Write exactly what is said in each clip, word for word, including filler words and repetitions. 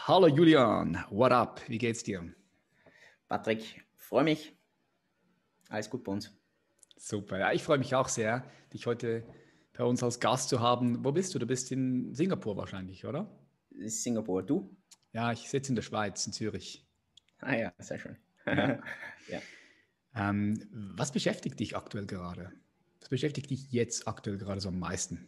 Hallo Julian, what up? Wie geht's dir? Patrick, freue mich. Alles gut bei uns. Super, ja, ich freue mich auch sehr, dich heute bei uns als Gast zu haben. Wo bist du? Du bist in Singapur wahrscheinlich, oder? Das ist Singapur. Du? Ja, ich sitze in der Schweiz, in Zürich. Ah ja, sehr schön. Ja. Ja. Ähm, was beschäftigt dich aktuell gerade? Was beschäftigt dich jetzt aktuell gerade so am meisten?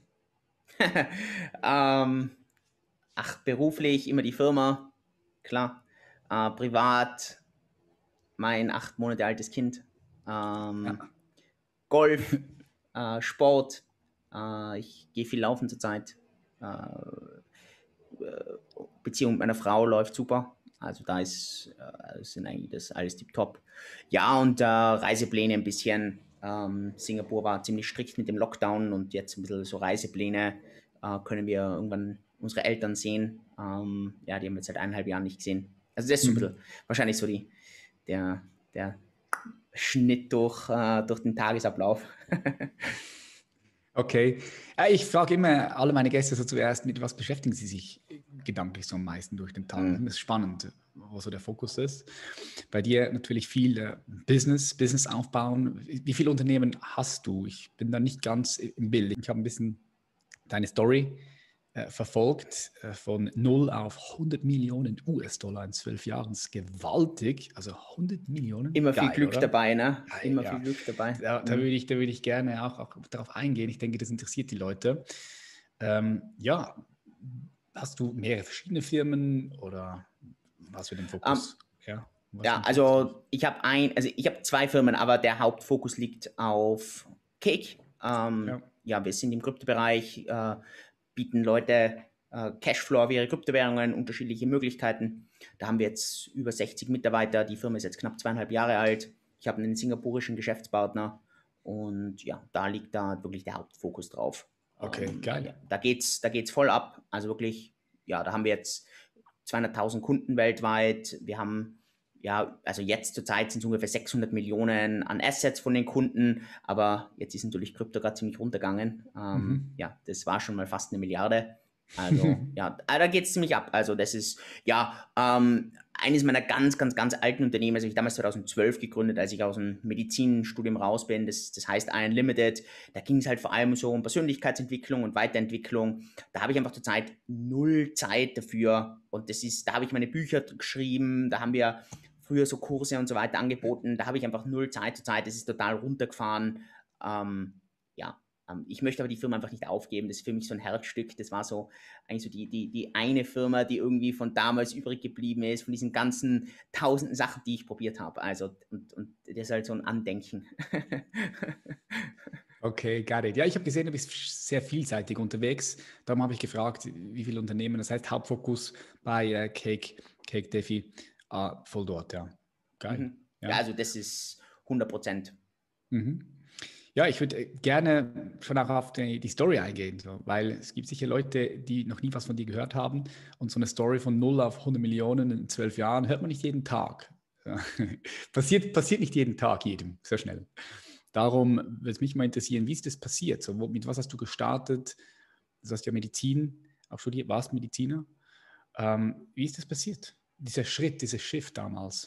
ähm, ach, beruflich immer die Firma, klar. Äh, privat mein acht Monate altes Kind. Ja. Ähm, Golf, äh, Sport. Äh, ich gehe viel laufen zurzeit. Äh, Beziehung mit meiner Frau läuft super. Also da ist, äh, sind eigentlich das alles tipptopp. Ja, und äh, Reisepläne ein bisschen. Ähm, Singapur war ziemlich strikt mit dem Lockdown und jetzt ein bisschen so Reisepläne äh, können wir irgendwann unsere Eltern sehen. Ähm, ja, die haben wir jetzt seit eineinhalb Jahren nicht gesehen. Also das ist so ein bisschen Mhm. wahrscheinlich so die, der, der Schnitt durch, äh, durch den Tagesablauf. Okay. Äh, Ich frage immer alle meine Gäste so zuerst, mit was beschäftigen sie sich gedanklich so am meisten durch den Tag? Mm. Das ist spannend, wo so der Fokus ist. Bei dir natürlich viel äh, Business, Business aufbauen. Wie viele Unternehmen hast du? Ich bin da nicht ganz im Bild. Ich habe ein bisschen deine Story äh, verfolgt, äh, von null auf hundert Millionen U S-Dollar in zwölf Jahren. Das ist gewaltig. Also hundert Millionen, Immer viel geil, Glück oder? dabei, ne? Geil, Immer viel ja. Glück dabei. Da, da Mm. würde ich, da würde ich gerne auch, auch darauf eingehen. Ich denke, das interessiert die Leute. Ähm, ja, hast du mehrere verschiedene Firmen oder was für den Ähm, Fokus? Ja, was für Ja, den Fokus drauf? also ich habe ein, also ich habe zwei Firmen, aber der Hauptfokus liegt auf Cake. Ja, Ähm, ja, wir sind im Kryptobereich, äh, bieten Leute äh, Cashflow auf ihre Kryptowährungen, unterschiedliche Möglichkeiten. Da haben wir jetzt über sechzig Mitarbeiter. Die Firma ist jetzt knapp zweieinhalb Jahre alt. Ich habe einen singapurischen Geschäftspartner und ja, da liegt da wirklich der Hauptfokus drauf. okay, Ähm, geil. ja, da geht's, da geht's voll ab. Also wirklich, ja, da haben wir jetzt zweihunderttausend Kunden weltweit. Wir haben ja, also jetzt zurzeit sind es ungefähr sechshundert Millionen an Assets von den Kunden, aber jetzt ist natürlich Krypto gerade ziemlich runtergegangen. Ähm, Mhm. ja, das war schon mal fast eine Milliarde. Also ja, da geht es ziemlich ab. Also das ist ja ähm, eines meiner ganz, ganz, ganz alten Unternehmen. Also ich damals zweitausendzwölf gegründet, als ich aus dem Medizinstudium raus bin. Das, das heißt Iron Limited. Da ging es halt vor allem so um Persönlichkeitsentwicklung und Weiterentwicklung. Da habe ich einfach zurzeit null Zeit dafür. Und das ist, da habe ich meine Bücher geschrieben, da haben wir früher so Kurse und so weiter angeboten. Da habe ich einfach null Zeit zur Zeit. Das ist total runtergefahren. Ähm, ja, ähm, ich möchte aber die Firma einfach nicht aufgeben. Das ist für mich so ein Herzstück. Das war so eigentlich so die, die, die eine Firma, die irgendwie von damals übrig geblieben ist, von diesen ganzen tausenden Sachen, die ich probiert habe. Also, und, und das ist halt so ein Andenken. Okay, got it. Ja, ich habe gesehen, du bist sehr vielseitig unterwegs. Darum habe ich gefragt, wie viele Unternehmen. Das heißt, Hauptfokus bei äh, Cake, Cake Defi, äh, voll dort, ja. Geil. Mhm. Ja, Ja. also das ist hundert Prozent. Mhm. Ja, ich würde äh, gerne schon auch auf die, die Story eingehen, so, weil es gibt sicher Leute, die noch nie was von dir gehört haben und so eine Story von null auf hundert Millionen in zwölf Jahren hört man nicht jeden Tag. Ja. Passiert, passiert nicht jeden Tag jedem, so schnell. Darum würde es mich mal interessieren, wie ist das passiert? So, wo, mit was hast du gestartet? Du hast ja Medizin auch studiert, warst Mediziner. Ähm, wie ist das passiert? Dieser Schritt, dieser Shift damals.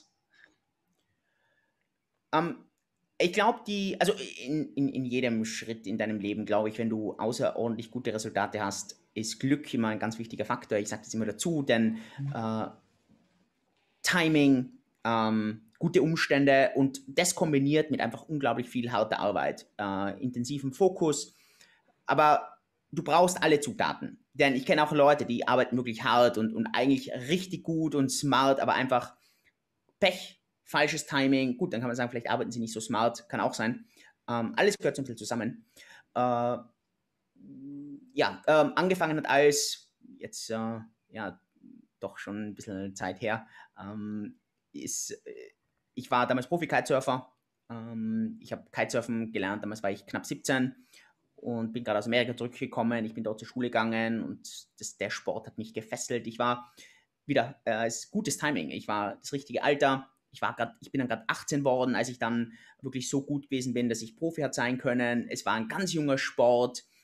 Ähm, ich glaube, die, also in, in, in jedem Schritt in deinem Leben, glaube ich, wenn du außerordentlich gute Resultate hast, ist Glück immer ein ganz wichtiger Faktor. Ich sage das immer dazu, denn äh, Timing, ähm, gute Umstände und das kombiniert mit einfach unglaublich viel harter Arbeit, äh, intensivem Fokus. Aber du brauchst alle Zutaten. Denn ich kenne auch Leute, die arbeiten wirklich hart und, und eigentlich richtig gut und smart, aber einfach Pech, falsches Timing. Gut, dann kann man sagen, vielleicht arbeiten sie nicht so smart, kann auch sein. Ähm, alles gehört so ein bisschen zusammen. Äh, ja, ähm, angefangen hat als, jetzt, äh, ja, doch schon ein bisschen Zeit her, ähm, ist, äh, ich war damals Profi-Kitesurfer. Ähm, ich habe Kitesurfen gelernt, damals war ich knapp siebzehn und bin gerade aus Amerika zurückgekommen. Ich bin dort zur Schule gegangen und das, der Sport hat mich gefesselt. Ich war wieder, äh, ist gutes Timing. Ich war das richtige Alter. Ich war grad, ich bin dann gerade achtzehn worden, als ich dann wirklich so gut gewesen bin, dass ich Profi hat sein können. Es war ein ganz junger Sport.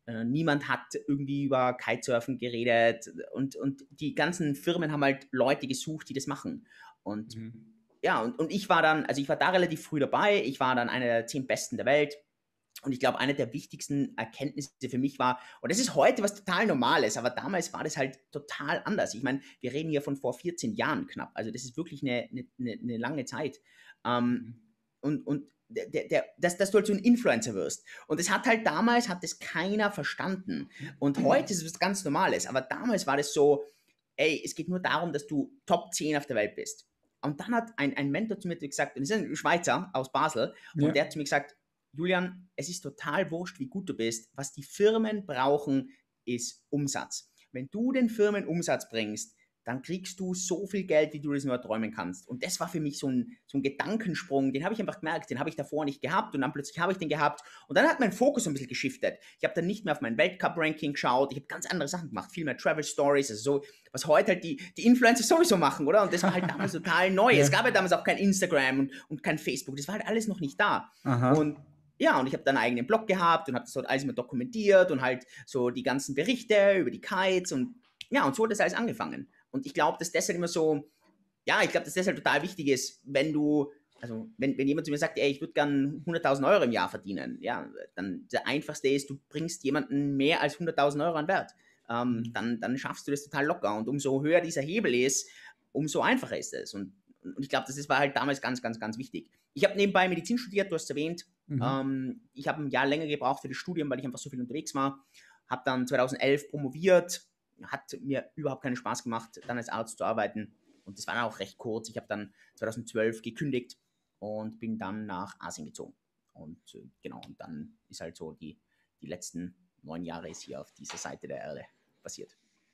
Äh, niemand hat irgendwie über Kitesurfen geredet und, und die ganzen Firmen haben halt Leute gesucht, die das machen. Und Mhm. ja, und, und ich war dann, also ich war da relativ früh dabei, ich war dann einer der zehn Besten der Welt. Und ich glaube, eine der wichtigsten Erkenntnisse für mich war, und das ist heute was total Normales, aber damals war das halt total anders. Ich meine, wir reden hier von vor vierzehn Jahren knapp. Also das ist wirklich eine, eine, eine lange Zeit. Ähm, Mhm. und und der, der, dass, dass du halt so ein Influencer wirst. Und das hat halt damals, hat das keiner verstanden. Und heute ist es was ganz Normales. Aber damals war das so, ey, es geht nur darum, dass du Top zehn auf der Welt bist. Und dann hat ein, ein Mentor zu mir gesagt, und das ist ein Schweizer aus Basel, Ja. und der hat zu mir gesagt, Julian, es ist total wurscht, wie gut du bist. Was die Firmen brauchen, ist Umsatz. Wenn du den Firmen Umsatz bringst, dann kriegst du so viel Geld, wie du das nur träumen kannst. Und das war für mich so ein, so ein Gedankensprung, den habe ich einfach gemerkt, den habe ich davor nicht gehabt und dann plötzlich habe ich den gehabt. Und dann hat mein Fokus ein bisschen geschiftet. Ich habe dann nicht mehr auf mein Weltcup-Ranking geschaut, ich habe ganz andere Sachen gemacht, viel mehr Travel-Stories, also so, was heute halt die, die Influencer sowieso machen, oder? Und das war halt damals total neu. Ja. Es gab ja damals auch kein Instagram und, und kein Facebook, das war halt alles noch nicht da. Aha. Und ja, und ich habe dann einen eigenen Blog gehabt und habe das dort alles mal dokumentiert und halt so die ganzen Berichte über die Kites und ja, und so hat das alles angefangen. Und ich glaube, dass das halt immer so, ja, ich glaube, dass das halt total wichtig ist, wenn du, also wenn, wenn jemand zu mir sagt, ey, ich würde gern hunderttausend Euro im Jahr verdienen, ja, dann der einfachste ist, du bringst jemanden mehr als hunderttausend Euro an Wert. Ähm, Mhm. dann, dann schaffst du das total locker. Und umso höher dieser Hebel ist, umso einfacher ist es. Und, und ich glaube, das ist, war halt damals ganz, ganz, ganz wichtig. Ich habe nebenbei Medizin studiert, du hast es erwähnt. Mhm. Ähm, ich habe ein Jahr länger gebraucht für das Studium, weil ich einfach so viel unterwegs war. Habe dann zweitausendelf promoviert, hat mir überhaupt keinen Spaß gemacht, dann als Arzt zu arbeiten. Und das war dann auch recht kurz. Ich habe dann zweitausendzwölf gekündigt und bin dann nach Asien gezogen. Und äh, genau, und dann ist halt so die, die letzten neun Jahre ist hier auf dieser Seite der Erde passiert.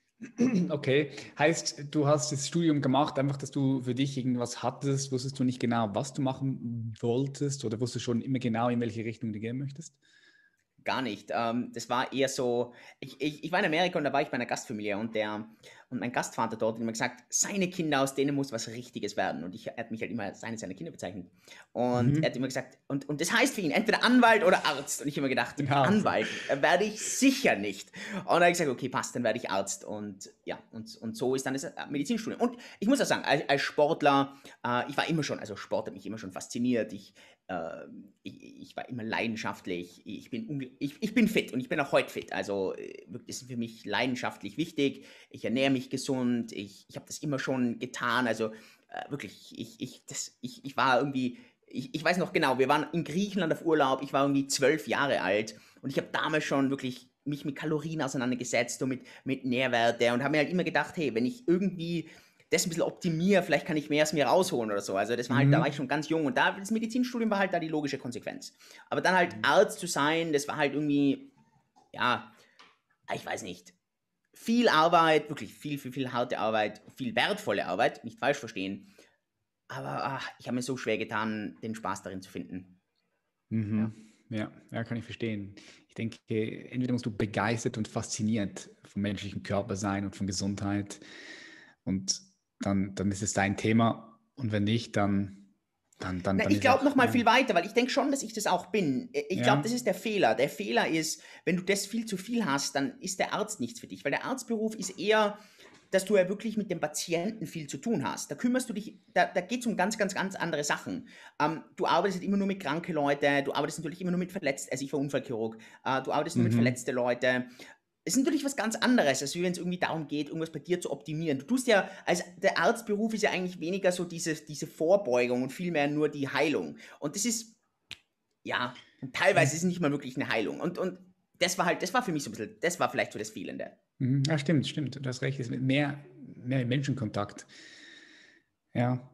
Okay, heißt, du hast das Studium gemacht, einfach, dass du für dich irgendwas hattest, wusstest du nicht genau, was du machen wolltest oder wusstest du schon immer genau, in welche Richtung du gehen möchtest? Gar nicht. Ähm, das war eher so, ich, ich, ich war in Amerika und da war ich bei einer Gastfamilie und der und mein Gastvater dort hat immer gesagt, seine Kinder, aus denen muss was Richtiges werden. Und ich, er hat mich halt immer als seine seine Kinder bezeichnet. Und er Mhm. hat immer gesagt, und, und das heißt für ihn entweder Anwalt oder Arzt. Und ich habe immer gedacht, Genau. Anwalt äh, werde ich sicher nicht. Und dann habe ich gesagt, okay, passt, dann werde ich Arzt. Und ja, und, und so ist dann das Medizinstudium. Und ich muss auch sagen, als, als Sportler, äh, ich war immer schon, also Sport hat mich immer schon fasziniert. Ich, äh, ich, ich war immer leidenschaftlich. Ich bin, ich, ich bin fit und ich bin auch heute fit. Also das ist für mich leidenschaftlich wichtig. Ich ernähre mich gesund. Ich, ich habe das immer schon getan. Also äh, wirklich, ich, ich, das, ich, ich war irgendwie, ich, ich weiß noch genau, wir waren in Griechenland auf Urlaub. Ich war irgendwie zwölf Jahre alt und ich habe damals schon wirklich mich mit Kalorien auseinandergesetzt und mit, mit Nährwerte und habe mir halt immer gedacht, hey, wenn ich irgendwie das ein bisschen optimiere, vielleicht kann ich mehr aus mir rausholen oder so. Also das war halt, da war ich Mhm. schon ganz jung und da, das Medizinstudium war halt da die logische Konsequenz. Aber dann halt Arzt zu sein, das war halt irgendwie, ja, ich weiß nicht, viel Arbeit, wirklich viel, viel, viel harte Arbeit, viel wertvolle Arbeit, nicht falsch verstehen. Aber ach, ich habe mir so schwer getan, den Spaß darin zu finden. Ja. Mhm. Ja, ja, kann ich verstehen. Ich denke, entweder musst du begeistert und fasziniert vom menschlichen Körper sein und von Gesundheit und dann, dann ist es dein Thema und wenn nicht, dann, dann, dann, Na, dann ich ist glaube auch, noch mal ja, viel weiter, weil ich denke schon, dass ich das auch bin. Ich glaube, ja. das ist der Fehler. Der Fehler ist, wenn du das viel zu viel hast, dann ist der Arzt nichts für dich, weil der Arztberuf ist eher, dass du ja wirklich mit dem Patienten viel zu tun hast. Da kümmerst du dich, da, da geht es um ganz, ganz, ganz andere Sachen. Ähm, du arbeitest immer nur mit kranke Leute, du arbeitest natürlich immer nur mit Verletzten, also ich war Unfallchirurg, äh, du arbeitest nur mit Mhm. verletzten Leute. Es ist natürlich was ganz anderes, als wenn es irgendwie darum geht, irgendwas bei dir zu optimieren. Du tust ja, als der Arztberuf ist ja eigentlich weniger so diese, diese Vorbeugung und vielmehr nur die Heilung. Und das ist, ja, und teilweise ist es nicht mal wirklich eine Heilung. Und, und das war halt, das war für mich so ein bisschen, das war vielleicht so das Fehlende. Mhm. Ja, stimmt, stimmt. Du hast recht, es ist mehr, mehr Menschenkontakt. Ja.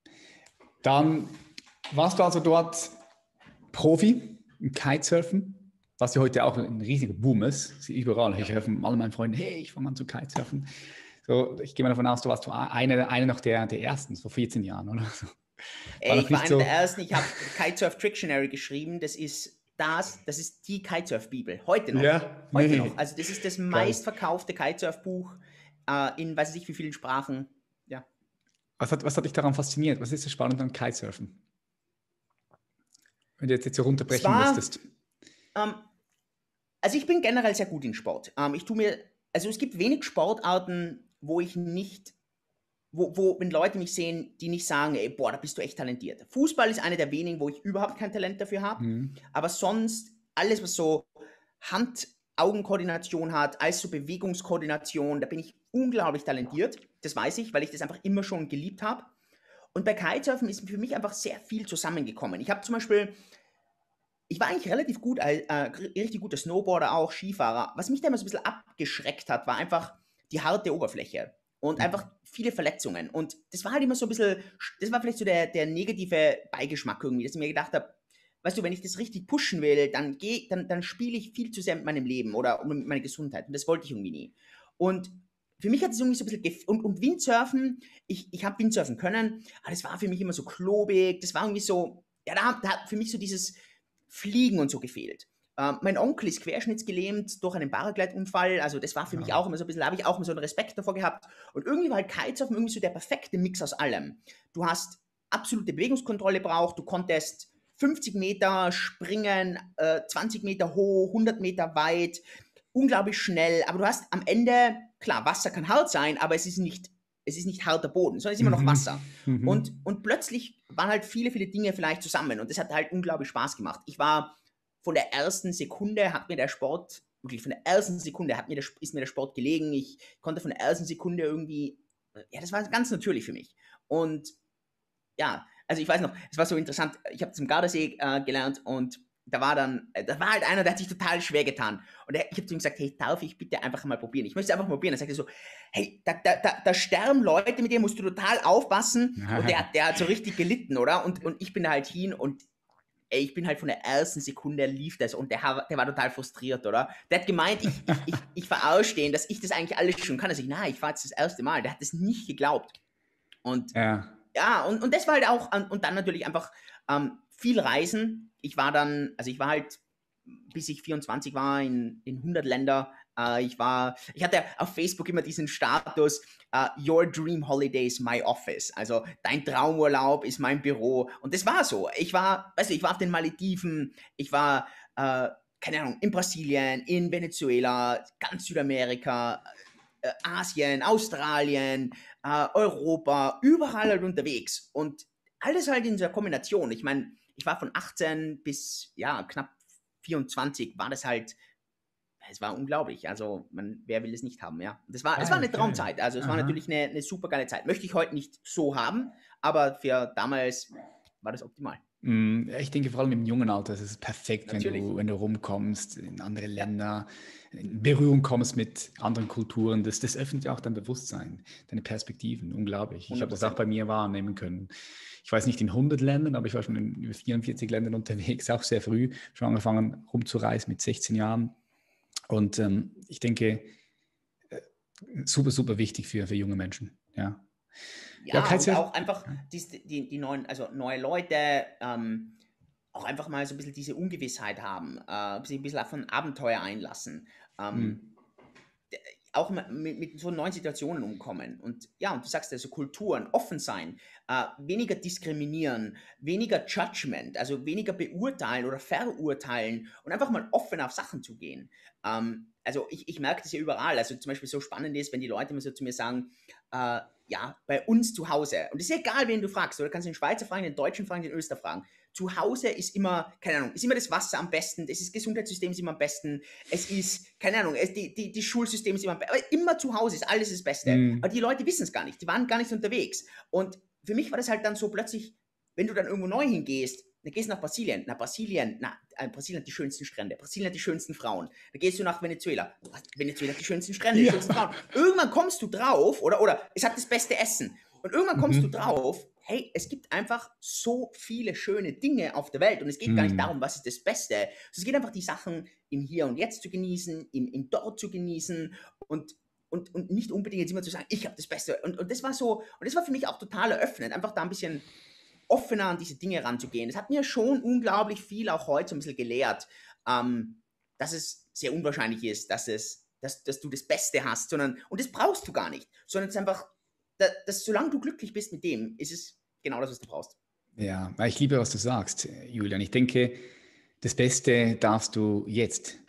Dann warst du also dort Profi im Kitesurfen, was ja heute auch ein riesiger Boom ist. Überall. Ja. Ich höre von all meinen Freunden, hey, ich fange an zu Kitesurfen. So, ich gehe mal davon aus, du warst einer eine noch der, der ersten, vor vierzehn Jahren, oder so. War Ey, noch ich war nicht einer der so. ersten, ich habe Kitesurf Dictionary geschrieben, das ist das, das ist die Kitesurf-Bibel, heute noch, Ja, heute nee. noch. Also das ist das Geil. meistverkaufte Kitesurf-Buch äh, in weiß ich nicht wie vielen Sprachen. Ja. Was hat, was hat dich daran fasziniert? Was ist so spannend an Kitesurfen? Wenn du jetzt, jetzt so Es runterbrechen war, müsstest. ähm, Also ich bin generell sehr gut in Sport. Ähm, ich tue mir, also es gibt wenig Sportarten, wo ich nicht, wo, wo, wenn Leute mich sehen, die nicht sagen, ey, boah, da bist du echt talentiert. Fußball ist eine der wenigen, wo ich überhaupt kein Talent dafür habe. Mhm. Aber sonst alles, was so Hand-Augen-Koordination hat, als so Bewegungskoordination, da bin ich unglaublich talentiert. Das weiß ich, weil ich das einfach immer schon geliebt habe. Und bei Kitesurfen ist für mich einfach sehr viel zusammengekommen. Ich habe zum Beispiel, ich war eigentlich relativ gut, äh, richtig guter Snowboarder auch, Skifahrer. Was mich da immer so ein bisschen abgeschreckt hat, war einfach die harte Oberfläche und einfach viele Verletzungen. Und das war halt immer so ein bisschen, das war vielleicht so der, der negative Beigeschmack irgendwie, dass ich mir gedacht habe, weißt du, wenn ich das richtig pushen will, dann, geh, dann, dann spiele ich viel zu sehr mit meinem Leben oder mit meiner Gesundheit. Und das wollte ich irgendwie nie. Und für mich hat es irgendwie so ein bisschen, gef und, und Windsurfen, ich, ich habe Windsurfen können, aber das war für mich immer so klobig, das war irgendwie so, ja, da, da hat für mich so dieses Fliegen und so gefehlt. Ähm, mein Onkel ist querschnittsgelähmt durch einen Paraglide-Unfall, also das war für mich auch immer so ein bisschen, da habe ich auch immer so einen Respekt davor gehabt. Und irgendwie war halt Kitesurfen irgendwie so der perfekte Mix aus allem. Du hast absolute Bewegungskontrolle braucht, du konntest fünfzig Meter springen, äh, zwanzig Meter hoch, hundert Meter weit, unglaublich schnell, aber du hast am Ende, klar, Wasser kann hart sein, aber es ist nicht, es ist nicht harter Boden, sondern es ist immer noch Wasser. Mhm. Und, und plötzlich waren halt viele, viele Dinge vielleicht zusammen und das hat halt unglaublich Spaß gemacht. Ich war von der ersten Sekunde, hat mir der Sport, wirklich von der ersten Sekunde hat mir der, ist mir der Sport gelegen. Ich konnte von der ersten Sekunde irgendwie, ja, das war ganz natürlich für mich. Und ja, also ich weiß noch, es war so interessant, ich habe zum Gardasee äh, gelernt und da war dann, äh, da war halt einer, der hat sich total schwer getan. Und der, ich habe zu ihm gesagt, hey, darf ich bitte einfach mal probieren? Ich möchte es einfach mal probieren. Dann sagt er so, hey, da, da, da, da sterben Leute, mit denen musst du total aufpassen. Und der, der hat so richtig gelitten, oder? Und, und ich bin da halt hin und ey, ich bin halt von der ersten Sekunde lief das und der, der war total frustriert, oder? Der hat gemeint, ich, ich, ich, ich verarsche den, dass ich das eigentlich alles schon kann. Er sagt, nein, ich war jetzt das erste Mal. Der hat das nicht geglaubt. Und Ja. Ja, und, und das war halt auch, und dann natürlich einfach ähm, viel Reisen. Ich war dann, also ich war halt, bis ich vierundzwanzig war, in, in hundert Länder. Äh, ich war, ich hatte auf Facebook immer diesen Status, uh, Your Dream Holiday is my office. Also dein Traumurlaub ist mein Büro. Und das war so. Ich war, weißt du, ich war auf den Malediven, ich war, äh, keine Ahnung, in Brasilien, in Venezuela, ganz Südamerika, äh, Asien, Australien, äh, Europa, überall halt unterwegs und alles halt in dieser Kombination. Ich meine, ich war von achtzehn bis ja knapp vierundzwanzig, war das halt, es war unglaublich. Also man, wer will es nicht haben, ja. Das war, Ah, es war eine okay. Traumzeit. Also es Aha. war natürlich eine, eine super geile Zeit. Möchte ich heute nicht so haben, aber für damals war das optimal. Ich denke vor allem im jungen Alter ist es perfekt, wenn Natürlich. du, wenn du rumkommst in andere Länder, in Berührung kommst mit anderen Kulturen. Das, das öffnet ja auch dein Bewusstsein, deine Perspektiven. Unglaublich. Ich habe das auch bei mir wahrnehmen können. Ich weiß nicht in hundert Ländern, aber ich war schon in über vierundvierzig Ländern unterwegs, auch sehr früh, schon angefangen rumzureisen mit sechzehn Jahren. Und ähm, ich denke, äh, super, super wichtig für, für junge Menschen. Ja. Ja, Ja, und auch einfach die, die, die neuen, also neue Leute, ähm, auch einfach mal so ein bisschen diese Ungewissheit haben, äh, sich ein bisschen auf ein Abenteuer einlassen, ähm, hm. auch mit, mit so neuen Situationen umkommen. Und ja, und du sagst also Kulturen, offen sein, äh, weniger diskriminieren, weniger Judgment, also weniger beurteilen oder verurteilen und einfach mal offen auf Sachen zu gehen. Ähm, also ich, ich merke das ja überall. Also zum Beispiel so spannend ist, wenn die Leute immer so zu mir sagen, äh, ja, bei uns zu Hause. Und es ist egal, wen du fragst. Oder kannst du den Schweizer fragen, den Deutschen fragen, den Österreicher fragen. Zu Hause ist immer, keine Ahnung, ist immer das Wasser am besten, das ist Gesundheitssystem ist immer am besten, es ist, keine Ahnung, es, die, die, die Schulsystem ist immer am besten, aber immer zu Hause ist alles das Beste. Mhm. Aber die Leute wissen es gar nicht, die waren gar nicht unterwegs. Und für mich war das halt dann so plötzlich, wenn du dann irgendwo neu hingehst, dann gehst du nach Brasilien, na Brasilien, na, Brasilien hat die schönsten Strände, Brasilien hat die schönsten Frauen. Dann gehst du nach Venezuela, Venezuela hat die schönsten Strände, die ja. schönsten Frauen. Irgendwann kommst du drauf, oder, oder es hat das beste Essen. Und irgendwann kommst mhm. du drauf, hey, es gibt einfach so viele schöne Dinge auf der Welt und es geht mhm. gar nicht darum, was ist das Beste. Es geht einfach die Sachen im Hier und Jetzt zu genießen, im, im Dort zu genießen und, und, und nicht unbedingt jetzt immer zu sagen, ich habe das Beste. Und, und das war so, und das war für mich auch total eröffnend, einfach da ein bisschen offener an diese Dinge ranzugehen. Das hat mir schon unglaublich viel auch heute so ein bisschen gelehrt, ähm, dass es sehr unwahrscheinlich ist, dass, es, dass, dass du das Beste hast, sondern, und das brauchst du gar nicht, sondern es ist einfach, dass, dass solange du glücklich bist mit dem, ist es genau das, was du brauchst. Ja, ich liebe, was du sagst, Julian. Ich denke, das Beste darfst du jetzt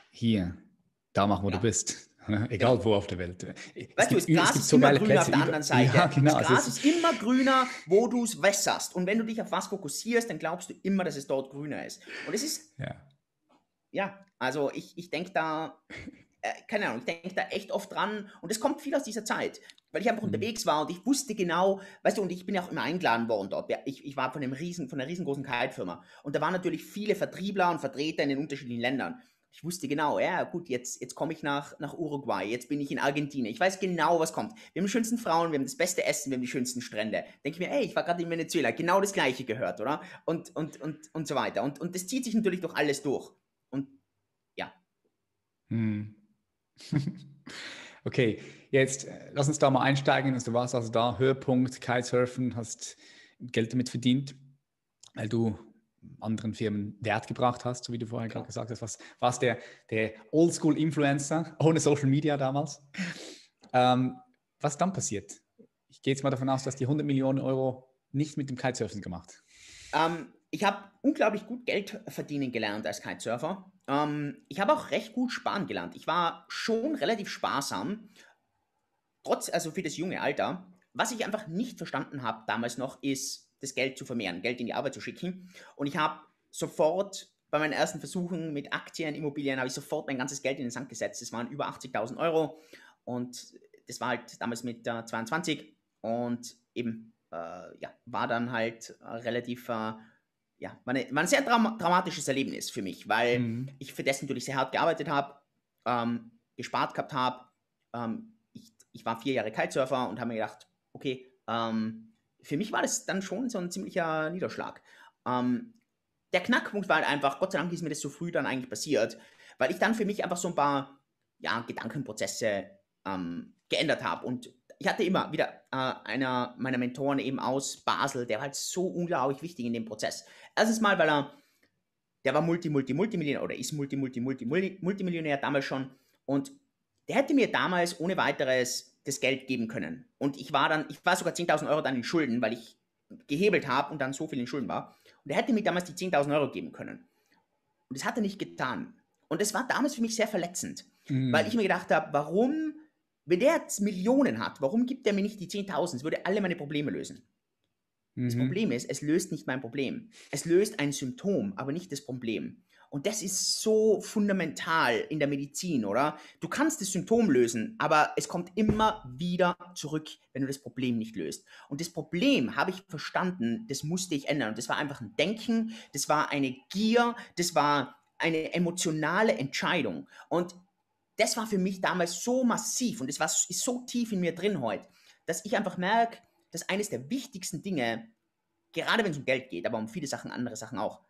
hier, da machen, wo ja. du bist. Egal ja. wo auf der Welt. Weißt du, das Gras ist so immer grüner Plätze auf der anderen Seite. Ja, genau, das Gras ist, ist immer grüner, wo du es wässerst. Und wenn du dich auf was fokussierst, dann glaubst du immer, dass es dort grüner ist. Und es ist, ja, ja also ich, ich denke da, äh, keine Ahnung, ich denke da echt oft dran. Und es kommt viel aus dieser Zeit, weil ich einfach mhm. unterwegs war und ich wusste genau, weißt du, und ich bin ja auch immer eingeladen worden dort. Ich, ich war von, einem riesen, von einer riesengroßen Kite-Firma. Und da waren natürlich viele Vertriebler und Vertreter in den unterschiedlichen Ländern. Ich wusste genau, ja gut, jetzt, jetzt komme ich nach, nach Uruguay, jetzt bin ich in Argentinien. Ich weiß genau, was kommt. Wir haben die schönsten Frauen, wir haben das beste Essen, wir haben die schönsten Strände. Denke ich mir, ey, ich war gerade in Venezuela, genau das Gleiche gehört, oder? Und, und, und, und so weiter. Und, und das zieht sich natürlich durch alles durch. Und ja. Hm. Okay, jetzt äh, lass uns da mal einsteigen. Du warst also da, Höhepunkt, Kitesurfen, hast Geld damit verdient, weil du anderen Firmen Wert gebracht hast, so wie du vorher gerade gesagt hast, was warst der, der Oldschool-Influencer ohne Social Media damals. Ähm, was dann passiert? Ich gehe jetzt mal davon aus, dass die hundert Millionen Euro nicht mit dem Kitesurfen gemacht. Ähm, ich habe unglaublich gut Geld verdienen gelernt als Kitesurfer. Ähm, ich habe auch recht gut sparen gelernt. Ich war schon relativ sparsam, trotz, also für das junge Alter. Was ich einfach nicht verstanden habe damals noch, ist, das Geld zu vermehren, Geld in die Arbeit zu schicken. Und ich habe sofort bei meinen ersten Versuchen mit Aktien, Immobilien, habe ich sofort mein ganzes Geld in den Sand gesetzt. Das waren über achtzigtausend Euro und das war halt damals mit äh, zweiundzwanzig und eben, äh, ja, war dann halt äh, relativ, äh, ja, war, eine, war ein sehr dram dramatisches Erlebnis für mich, weil mhm. ich für das natürlich sehr hart gearbeitet habe, ähm, gespart gehabt habe. Ähm, ich, ich war vier Jahre Kitesurfer und habe mir gedacht, okay, ähm, für mich war das dann schon so ein ziemlicher Niederschlag. Ähm, der Knackpunkt war halt einfach, Gott sei Dank ist mir das so früh dann eigentlich passiert, weil ich dann für mich einfach so ein paar ja, Gedankenprozesse ähm, geändert habe. Und ich hatte immer wieder äh, einer meiner Mentoren eben aus Basel, der war halt so unglaublich wichtig in dem Prozess. Erstens mal, weil er, der war Multi, Multi, Multimillionär oder ist Multi, Multi, Multi, Multi, Multimillionär damals schon. Und der hätte mir damals ohne weiteres das Geld geben können. Und ich war dann, ich war sogar zehntausend Euro dann in Schulden, weil ich gehebelt habe und dann so viel in Schulden war. Und er hätte mir damals die zehntausend Euro geben können. Und das hat er nicht getan. Und das war damals für mich sehr verletzend, mhm. weil ich mir gedacht habe, warum, wenn der jetzt Millionen hat, warum gibt er mir nicht die zehntausend? Es würde alle meine Probleme lösen. Mhm. Das Problem ist, es löst nicht mein Problem. Es löst ein Symptom, aber nicht das Problem. Und das ist so fundamental in der Medizin, oder? Du kannst das Symptom lösen, aber es kommt immer wieder zurück, wenn du das Problem nicht löst. Und das Problem habe ich verstanden, das musste ich ändern. Und das war einfach ein Denken, das war eine Gier, das war eine emotionale Entscheidung. Und das war für mich damals so massiv und das war, ist so tief in mir drin heute, dass ich einfach merke, dass eines der wichtigsten Dinge, gerade wenn es um Geld geht, aber um viele Sachen, andere Sachen auch,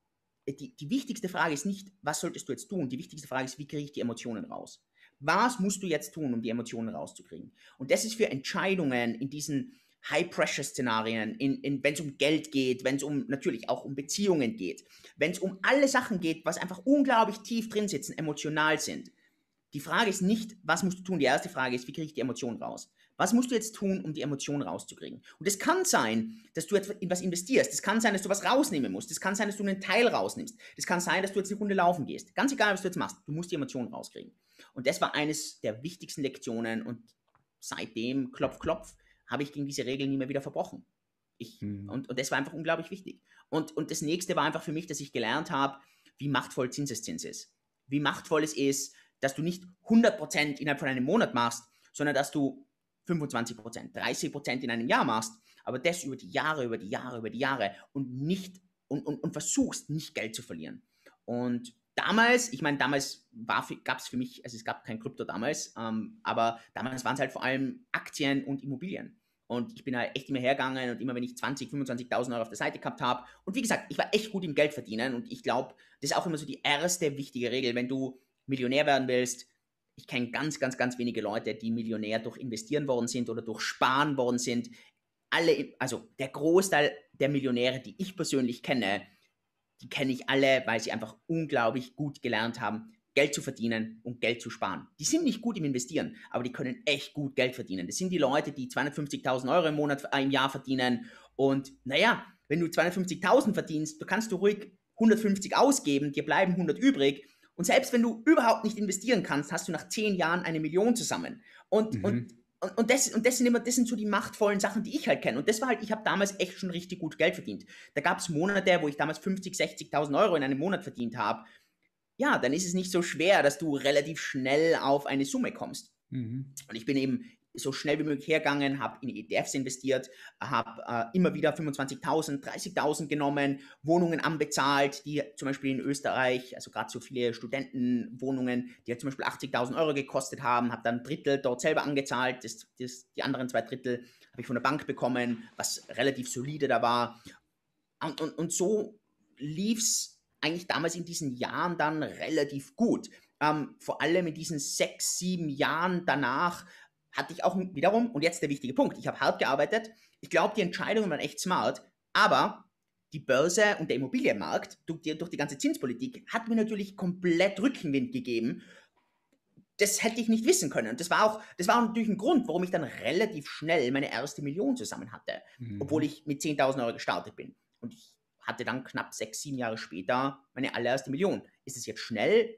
Die, die wichtigste Frage ist nicht, was solltest du jetzt tun? Die wichtigste Frage ist, wie kriege ich die Emotionen raus? Was musst du jetzt tun, um die Emotionen rauszukriegen? Und das ist für Entscheidungen in diesen High-Pressure-Szenarien, in, in, wenn es um Geld geht, wenn es um natürlich auch um Beziehungen geht, wenn es um alle Sachen geht, was einfach unglaublich tief drin sitzen, emotional sind. Die Frage ist nicht, was musst du tun? Die erste Frage ist, wie kriege ich die Emotionen raus? Was musst du jetzt tun, um die Emotionen rauszukriegen? Und es kann sein, dass du in was investierst. Es kann sein, dass du was rausnehmen musst. Es kann sein, dass du einen Teil rausnimmst. Es kann sein, dass du jetzt eine Runde laufen gehst. Ganz egal, was du jetzt machst. Du musst die Emotionen rauskriegen. Und das war eines der wichtigsten Lektionen. Und seitdem, klopf, klopf, habe ich gegen diese Regeln nie mehr wieder verbrochen. Ich, hm. und, und das war einfach unglaublich wichtig. Und, und das nächste war einfach für mich, dass ich gelernt habe, wie machtvoll Zinseszins ist. Wie machtvoll es ist, dass du nicht hundert Prozent innerhalb von einem Monat machst, sondern dass du fünfundzwanzig Prozent, dreißig Prozent in einem Jahr machst, aber das über die Jahre, über die Jahre, über die Jahre und nicht und, und, und versuchst, nicht Geld zu verlieren. Und damals, ich meine, damals gab es für mich, also es gab kein Krypto damals, ähm, aber damals waren es halt vor allem Aktien und Immobilien. Und ich bin halt echt immer hergegangen und immer, wenn ich zwanzig, fünfundzwanzigtausend Euro auf der Seite gehabt habe, und wie gesagt, ich war echt gut im Geld verdienen und ich glaube, das ist auch immer so die erste wichtige Regel, wenn du Millionär werden willst. Ich kenne ganz, ganz, ganz wenige Leute, die Millionär durch Investieren worden sind oder durch Sparen worden sind. Alle, also der Großteil der Millionäre, die ich persönlich kenne, die kenne ich alle, weil sie einfach unglaublich gut gelernt haben, Geld zu verdienen und Geld zu sparen. Die sind nicht gut im Investieren, aber die können echt gut Geld verdienen. Das sind die Leute, die zweihundertfünfzigtausend Euro im Monat, äh, im Jahr verdienen. Und naja, wenn du zweihundertfünfzigtausend verdienst, du kannst du ruhig hundertfünfzig ausgeben, dir bleiben hundert übrig. Und selbst wenn du überhaupt nicht investieren kannst, hast du nach zehn Jahren eine Million zusammen. Und, mhm. und, und, und, das, und das, sind immer, das sind so die machtvollen Sachen, die ich halt kenne. Und das war halt, ich habe damals echt schon richtig gut Geld verdient. Da gab es Monate, wo ich damals fünfzig, sechzigtausend Euro in einem Monat verdient habe. Ja, dann ist es nicht so schwer, dass du relativ schnell auf eine Summe kommst. Mhm. Und ich bin eben so schnell wie möglich hergegangen, habe in E T Fs investiert, habe äh, immer wieder fünfundzwanzigtausend, dreißigtausend genommen, Wohnungen anbezahlt, die zum Beispiel in Österreich, also gerade so viele Studentenwohnungen, die halt zum Beispiel achtzigtausend Euro gekostet haben, habe dann ein Drittel dort selber angezahlt, das, das, die anderen zwei Drittel habe ich von der Bank bekommen, was relativ solide da war. Und, und, und so lief es eigentlich damals in diesen Jahren dann relativ gut. Ähm, vor allem in diesen sechs, sieben Jahren danach hatte ich auch wiederum, und jetzt der wichtige Punkt, ich habe hart gearbeitet, ich glaube, die Entscheidungen waren echt smart, aber die Börse und der Immobilienmarkt durch die, durch die ganze Zinspolitik hat mir natürlich komplett Rückenwind gegeben. Das hätte ich nicht wissen können. Und das war auch, das war natürlich ein Grund, warum ich dann relativ schnell meine erste Million zusammen hatte, mhm. obwohl ich mit zehntausend Euro gestartet bin. Und ich hatte dann knapp sechs, sieben Jahre später meine allererste Million. Ist es jetzt schnell?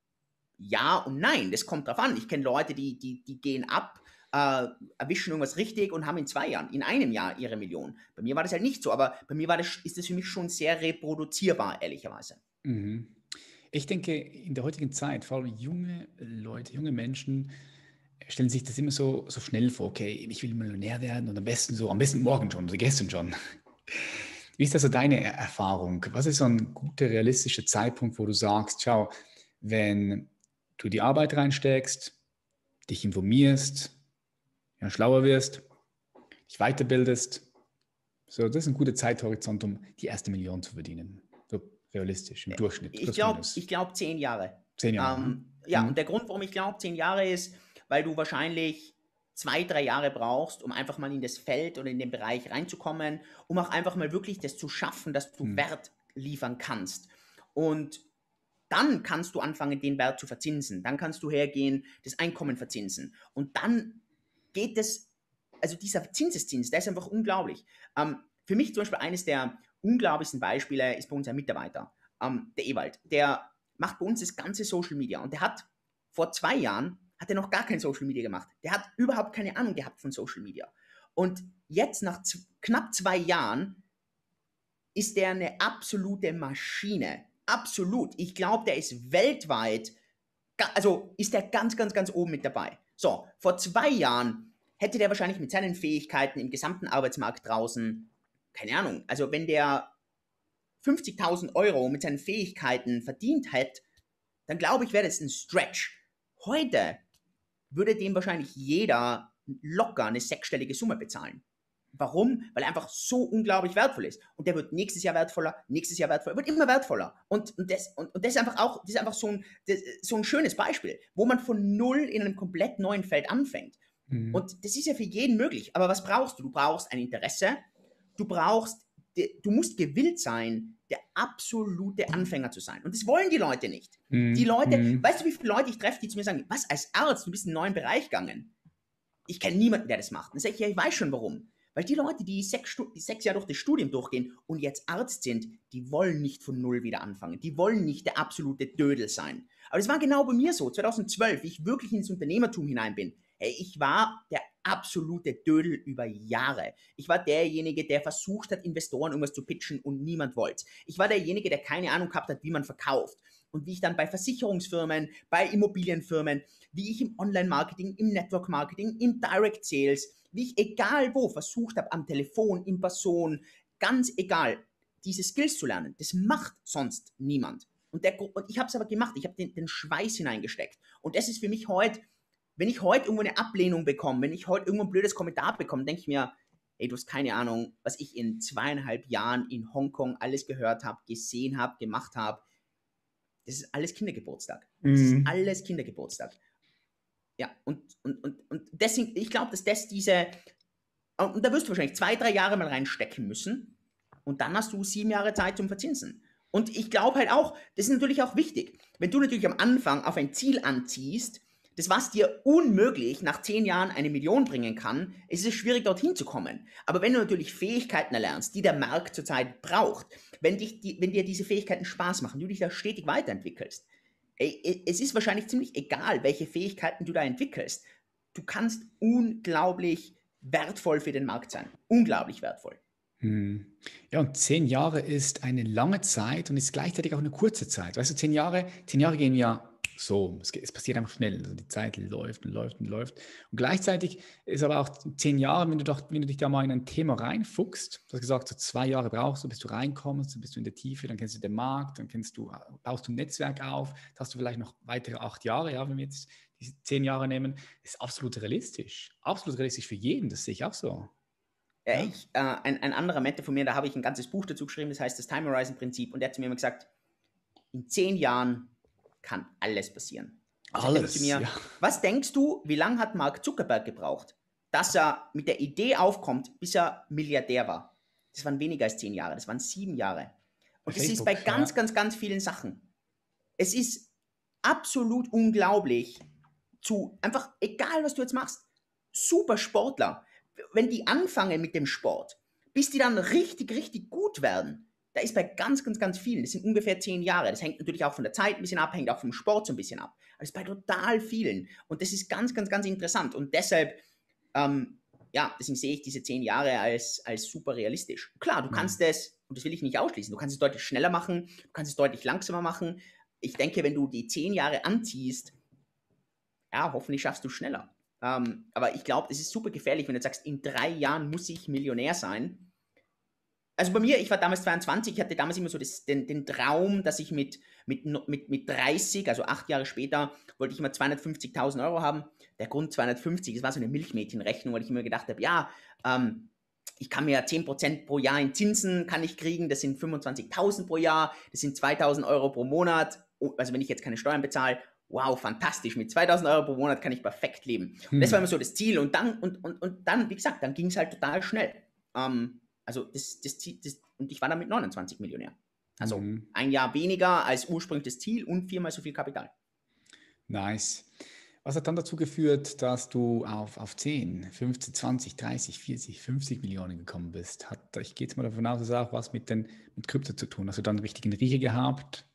Ja und nein, das kommt drauf an. Ich kenne Leute, die, die, die gehen ab, äh, erwischen irgendwas richtig und haben in zwei Jahren, in einem Jahr ihre Million. Bei mir war das halt nicht so, aber bei mir war das, ist das für mich schon sehr reproduzierbar, ehrlicherweise. Mhm. Ich denke, in der heutigen Zeit, vor allem junge Leute, junge Menschen, stellen sich das immer so, so schnell vor, okay, ich will Millionär werden und am besten so, am besten morgen schon oder gestern schon. Wie ist das so deine Erfahrung? Was ist so ein guter, realistischer Zeitpunkt, wo du sagst, schau, wenn du die Arbeit reinsteckst, dich informierst, ja, schlauer wirst, dich weiterbildest, so, das ist ein guter Zeithorizont, um die erste Million zu verdienen. So realistisch, im Durchschnitt. Ich glaube ich glaub zehn Jahre. Zehn Jahre. Ähm, ja, mhm. und der Grund, warum ich glaube zehn Jahre ist, weil du wahrscheinlich zwei, drei Jahre brauchst, um einfach mal in das Feld oder in den Bereich reinzukommen, um auch einfach mal wirklich das zu schaffen, dass du mhm. Wert liefern kannst. Und dann kannst du anfangen, den Wert zu verzinsen. Dann kannst du hergehen, das Einkommen verzinsen. Und dann geht es, also dieser Zinseszins, der ist einfach unglaublich. Ähm, für mich zum Beispiel eines der unglaublichsten Beispiele ist bei uns ein Mitarbeiter, ähm, der Ewald. Der macht bei uns das ganze Social Media und der hat vor zwei Jahren, hat er noch gar kein Social Media gemacht. Der hat überhaupt keine Ahnung gehabt von Social Media. Und jetzt nach z- knapp zwei Jahren ist der eine absolute Maschine. Absolut. Ich glaube, der ist weltweit, also ist der ganz, ganz, ganz oben mit dabei. So, vor zwei Jahren hätte der wahrscheinlich mit seinen Fähigkeiten im gesamten Arbeitsmarkt draußen, keine Ahnung, also wenn der fünfzigtausend Euro mit seinen Fähigkeiten verdient hätte, dann glaube ich, wäre das ein Stretch. Heute würde dem wahrscheinlich jeder locker eine sechsstellige Summe bezahlen. Warum? Weil er einfach so unglaublich wertvoll ist. Und der wird nächstes Jahr wertvoller, nächstes Jahr wertvoller, wird immer wertvoller. Und, und, das, und, und das ist einfach auch, das ist einfach so ein, das, so ein schönes Beispiel, wo man von null in einem komplett neuen Feld anfängt. Mhm. Und das ist ja für jeden möglich. Aber was brauchst du? Du brauchst ein Interesse, du brauchst, du musst gewillt sein, der absolute Anfänger zu sein. Und das wollen die Leute nicht. Mhm. Die Leute, mhm. weißt du, wie viele Leute ich treffe, die zu mir sagen, was, als Arzt, du bist in einen neuen Bereich gegangen? Ich kenne niemanden, der das macht. Dann sage ich, ja, ich weiß schon warum. Weil die Leute, die sechs, die sechs Jahre durch das Studium durchgehen und jetzt Arzt sind, die wollen nicht von null wieder anfangen. Die wollen nicht der absolute Dödel sein. Aber das war genau bei mir so. zweitausendzwölf, wie ich wirklich ins Unternehmertum hinein bin. Hey, ich war der absolute Dödel über Jahre. Ich war derjenige, der versucht hat, Investoren irgendwas zu pitchen und niemand wollte. Ich war derjenige, der keine Ahnung gehabt hat, wie man verkauft. Und wie ich dann bei Versicherungsfirmen, bei Immobilienfirmen, wie ich im Online-Marketing, im Network-Marketing, im Direct-Sales, wie ich egal wo versucht habe, am Telefon, in Person, ganz egal, diese Skills zu lernen. Das macht sonst niemand. Und, der, und ich habe es aber gemacht. Ich habe den, den Schweiß hineingesteckt. Und das ist für mich heute, wenn ich heute irgendwo eine Ablehnung bekomme, wenn ich heute irgendwo ein blödes Kommentar bekomme, denke ich mir, ey, du hast keine Ahnung, was ich in zweieinhalb Jahren in Hongkong alles gehört habe, gesehen habe, gemacht habe. Das ist alles Kindergeburtstag. Das mhm. ist alles Kindergeburtstag. Ja, und, und, und, und deswegen, ich glaube, dass das diese, und da wirst du wahrscheinlich zwei, drei Jahre mal reinstecken müssen und dann hast du sieben Jahre Zeit zum Verzinsen. Und ich glaube halt auch, das ist natürlich auch wichtig, wenn du natürlich am Anfang auf ein Ziel anziehst, das was dir unmöglich nach zehn Jahren eine Million bringen kann, ist es schwierig dorthin zu kommen. Aber wenn du natürlich Fähigkeiten erlernst, die der Markt zurzeit braucht, wenn, dich die, wenn dir diese Fähigkeiten Spaß machen, du dich da stetig weiterentwickelst, ey, es ist wahrscheinlich ziemlich egal, welche Fähigkeiten du da entwickelst. Du kannst unglaublich wertvoll für den Markt sein. Unglaublich wertvoll. Hm. Ja, und zehn Jahre ist eine lange Zeit und ist gleichzeitig auch eine kurze Zeit. Weißt du, zehn Jahre, zehn Jahre gehen ja so, es, geht- es passiert einfach schnell. Also die Zeit läuft und läuft und läuft. Und gleichzeitig ist aber auch zehn Jahre, wenn du, doch, wenn du dich da mal in ein Thema reinfuchst, du hast gesagt, so zwei Jahre brauchst du, bis du reinkommst, dann bist du in der Tiefe, dann kennst du den Markt, dann kennst du, baust du ein Netzwerk auf, dann hast du vielleicht noch weitere acht Jahre, ja, wenn wir jetzt diese zehn Jahre nehmen, ist absolut realistisch. Absolut realistisch für jeden, das sehe ich auch so. Ja, Ja, ich, äh, ein, ein anderer Mentor von mir, da habe ich ein ganzes Buch dazu geschrieben, das heißt das Time Horizon Prinzip, und der hat zu mir immer gesagt, in zehn Jahren kann alles passieren. Er sagt immer zu alles, mir, ja. was denkst du, wie lange hat Mark Zuckerberg gebraucht, dass er mit der Idee aufkommt, bis er Milliardär war? Das waren weniger als zehn Jahre, das waren sieben Jahre. Bei Und das ist bei Facebook, ganz, ja. ganz, ganz vielen Sachen. Es ist absolut unglaublich zu, einfach, egal was du jetzt machst, super Sportler, wenn die anfangen mit dem Sport, bis die dann richtig, richtig gut werden, da ist bei ganz, ganz, ganz vielen, das sind ungefähr zehn Jahre. Das hängt natürlich auch von der Zeit ein bisschen ab, hängt auch vom Sport so ein bisschen ab. Aber das ist bei total vielen. Und das ist ganz, ganz, ganz interessant. Und deshalb, ähm, ja, deswegen sehe ich diese zehn Jahre als, als super realistisch. Klar, du Hm. kannst es, und das will ich nicht ausschließen, du kannst es deutlich schneller machen, du kannst es deutlich langsamer machen. Ich denke, wenn du die zehn Jahre anziehst, ja, hoffentlich schaffst du schneller. Ähm, aber ich glaube, es ist super gefährlich, wenn du sagst, in drei Jahren muss ich Millionär sein. Also bei mir, ich war damals zweiundzwanzig, ich hatte damals immer so das, den, den Traum, dass ich mit, mit, mit, mit dreißig, also acht Jahre später, wollte ich immer zweihundertfünfzigtausend Euro haben. Der Grund zweihundertfünfzig, das war so eine Milchmädchenrechnung, weil ich immer gedacht habe, ja, ähm, ich kann mir zehn Prozent pro Jahr in Zinsen kann ich kriegen, das sind fünfundzwanzigtausend pro Jahr, das sind zweitausend Euro pro Monat, also wenn ich jetzt keine Steuern bezahle, wow, fantastisch, mit zweitausend Euro pro Monat kann ich perfekt leben. Und das war immer Hm. so das Ziel, und dann, und, und, und dann, wie gesagt, dann ging es halt total schnell. Ähm, also das, das, das, und ich war dann mit neunundzwanzig Millionär. Also Mhm. ein Jahr weniger als ursprünglich das Ziel und viermal so viel Kapital. Nice. Was hat dann dazu geführt, dass du auf, auf zehn, fünfzehn, zwanzig, dreißig, vierzig, fünfzig Millionen gekommen bist? Hat, ich gehe jetzt mal davon aus, dass auch was mit, den, mit Krypto zu tun. Hast du dann einen richtigen Riecher gehabt?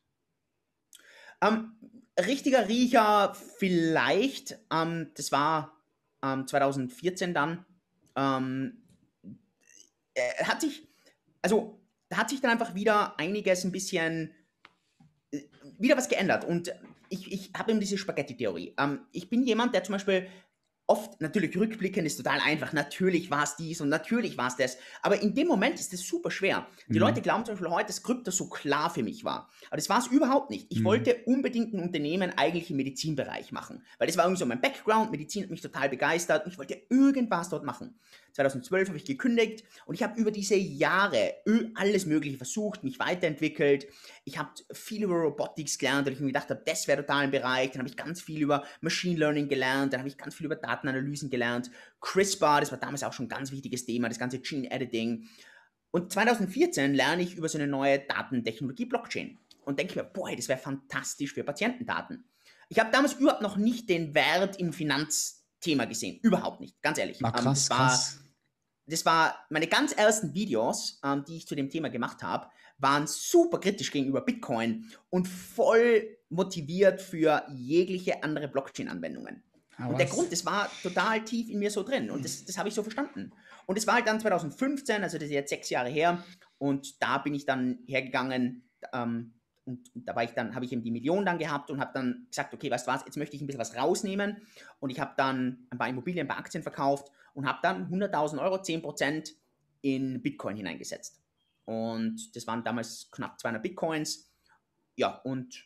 Ähm, richtiger Riecher vielleicht, ähm, das war ähm, zweitausendvierzehn dann, ähm, äh, hat sich, also da hat sich dann einfach wieder einiges ein bisschen, äh, wieder was geändert. Und ich, ich habe eben diese Spaghetti-Theorie. Ähm, ich bin jemand, der zum Beispiel oft, natürlich rückblickend ist total einfach, natürlich war es dies und natürlich war es das, aber in dem Moment ist es super schwer. Die Leute Mhm. glauben zum Beispiel heute, dass Krypto so klar für mich war, aber das war es überhaupt nicht. Ich Mhm. wollte unbedingt ein Unternehmen eigentlich im Medizinbereich machen, weil das war irgendwie so mein Background, Medizin hat mich total begeistert und ich wollte irgendwas dort machen. zweitausendzwölf habe ich gekündigt und ich habe über diese Jahre alles Mögliche versucht, mich weiterentwickelt. Ich habe viel über Robotics gelernt, weil ich mir gedacht habe, das wäre total ein Bereich. Dann habe ich ganz viel über Machine Learning gelernt, dann habe ich ganz viel über Datenanalysen gelernt. CRISPR, das war damals auch schon ein ganz wichtiges Thema, das ganze Gene Editing. Und zweitausendvierzehn lerne ich über so eine neue Datentechnologie, Blockchain. Und denke mir, boah, das wäre fantastisch für Patientendaten. Ich habe damals überhaupt noch nicht den Wert im Finanzthema gesehen. Überhaupt nicht, ganz ehrlich. Ah, Ähm, das krass, war krass. das war meine ganz ersten Videos, ähm, die ich zu dem Thema gemacht habe, waren super kritisch gegenüber Bitcoin und voll motiviert für jegliche andere Blockchain-Anwendungen. Ah, Und der Grund, was? das war total tief in mir so drin und das, das habe ich so verstanden. Und es war halt dann zweitausendfünfzehn, also das ist jetzt sechs Jahre her, und da bin ich dann hergegangen, ähm, und da war ich dann, habe ich eben die Million dann gehabt und habe dann gesagt, okay, weißt du was, jetzt möchte ich ein bisschen was rausnehmen, und ich habe dann ein paar Immobilien, ein paar Aktien verkauft und habe dann hunderttausend Euro, zehn Prozent in Bitcoin hineingesetzt. Und das waren damals knapp zweihundert Bitcoins. Ja, und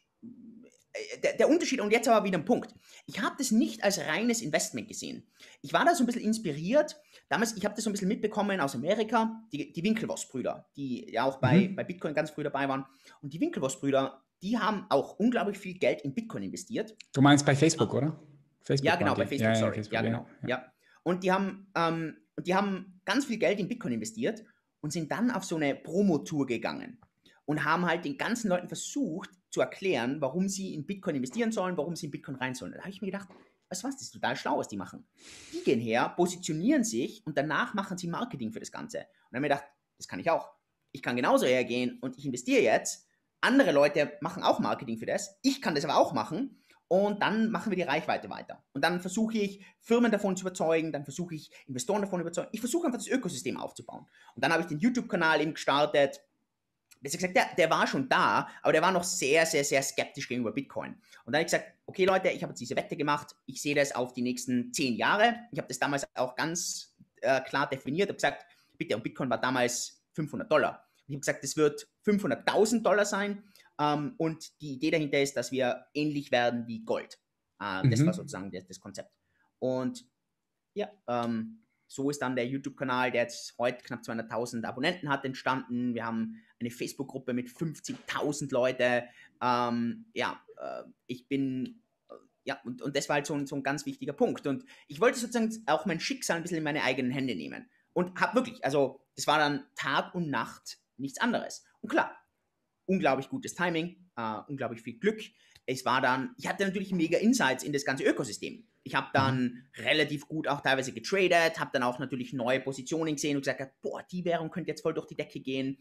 der, der Unterschied, und jetzt aber wieder ein Punkt. Ich habe das nicht als reines Investment gesehen. Ich war da so ein bisschen inspiriert. Damals, ich habe das so ein bisschen mitbekommen aus Amerika, die, die Winklevoss-Brüder, die ja auch bei, Mhm. bei Bitcoin ganz früh dabei waren. Und die Winklevoss-Brüder, die haben auch unglaublich viel Geld in Bitcoin investiert. Du meinst bei Ah, Facebook, oder? ja, Facebook waren genau, bei die. Ja, Facebook, ja, sorry. Facebook, Ja, ja, genau. ja. Ja. Und die haben, ähm, die haben ganz viel Geld in Bitcoin investiert und sind dann auf so eine Promotour gegangen und haben halt den ganzen Leuten versucht zu erklären, warum sie in Bitcoin investieren sollen, warum sie in Bitcoin rein sollen. Da habe ich mir gedacht, weißt du was, das ist total schlau, was die machen. Die gehen her, positionieren sich und danach machen sie Marketing für das Ganze. Und dann habe ich mir gedacht, das kann ich auch. Ich kann genauso hergehen und ich investiere jetzt, andere Leute machen auch Marketing für das, ich kann das aber auch machen und dann machen wir die Reichweite weiter. Und dann versuche ich, Firmen davon zu überzeugen, dann versuche ich, Investoren davon zu überzeugen. Ich versuche einfach das Ökosystem aufzubauen. Und dann habe ich den YouTube-Kanal eben gestartet. Besser gesagt, der, der war schon da, aber der war noch sehr, sehr, sehr skeptisch gegenüber Bitcoin. Und dann habe ich gesagt, okay Leute, ich habe jetzt diese Wette gemacht, ich sehe das auf die nächsten zehn Jahre. Ich habe das damals auch ganz äh, klar definiert, habe gesagt, bitte, und Bitcoin war damals fünfhundert Dollar. Ich habe gesagt, das wird fünfhunderttausend Dollar sein ähm, und die Idee dahinter ist, dass wir ähnlich werden wie Gold. Äh, mhm. Das war sozusagen das, das Konzept. Und ja, ähm, so ist dann der YouTube-Kanal, der jetzt heute knapp zweihunderttausend Abonnenten hat, entstanden. Wir haben eine Facebook-Gruppe mit fünfzigtausend Leute. Ähm, ja, äh, ich bin, äh, ja, und, und das war halt so ein, so ein ganz wichtiger Punkt. Und ich wollte sozusagen auch mein Schicksal ein bisschen in meine eigenen Hände nehmen. Und habe wirklich, also das war dann Tag und Nacht nichts anderes. Und klar, unglaublich gutes Timing, äh, unglaublich viel Glück. Es war dann, ich hatte natürlich mega Insights in das ganze Ökosystem. Ich habe dann mhm. relativ gut auch teilweise getradet, habe dann auch natürlich neue Positionen gesehen und gesagt, boah, die Währung könnte jetzt voll durch die Decke gehen.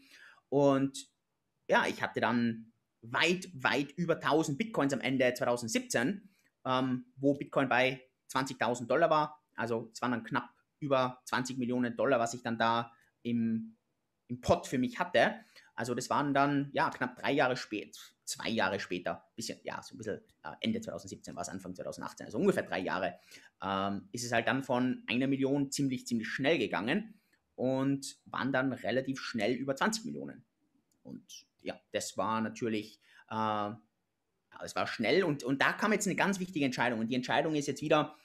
Und ja, ich hatte dann weit, weit über tausend Bitcoins am Ende zwanzig siebzehn, ähm, wo Bitcoin bei zwanzigtausend Dollar war. Also es waren dann knapp über zwanzig Millionen Dollar, was ich dann da im, im Pot für mich hatte. Also das waren dann, ja, knapp drei Jahre später, zwei Jahre später, bisschen, ja, so ein bisschen äh, Ende zwanzig siebzehn war es, Anfang zwanzig achtzehn, also ungefähr drei Jahre, ähm, ist es halt dann von einer Million ziemlich, ziemlich schnell gegangen und waren dann relativ schnell über zwanzig Millionen. Und ja, das war natürlich, äh, ja, das war schnell und, und da kam jetzt eine ganz wichtige Entscheidung. Und die Entscheidung ist jetzt wieder,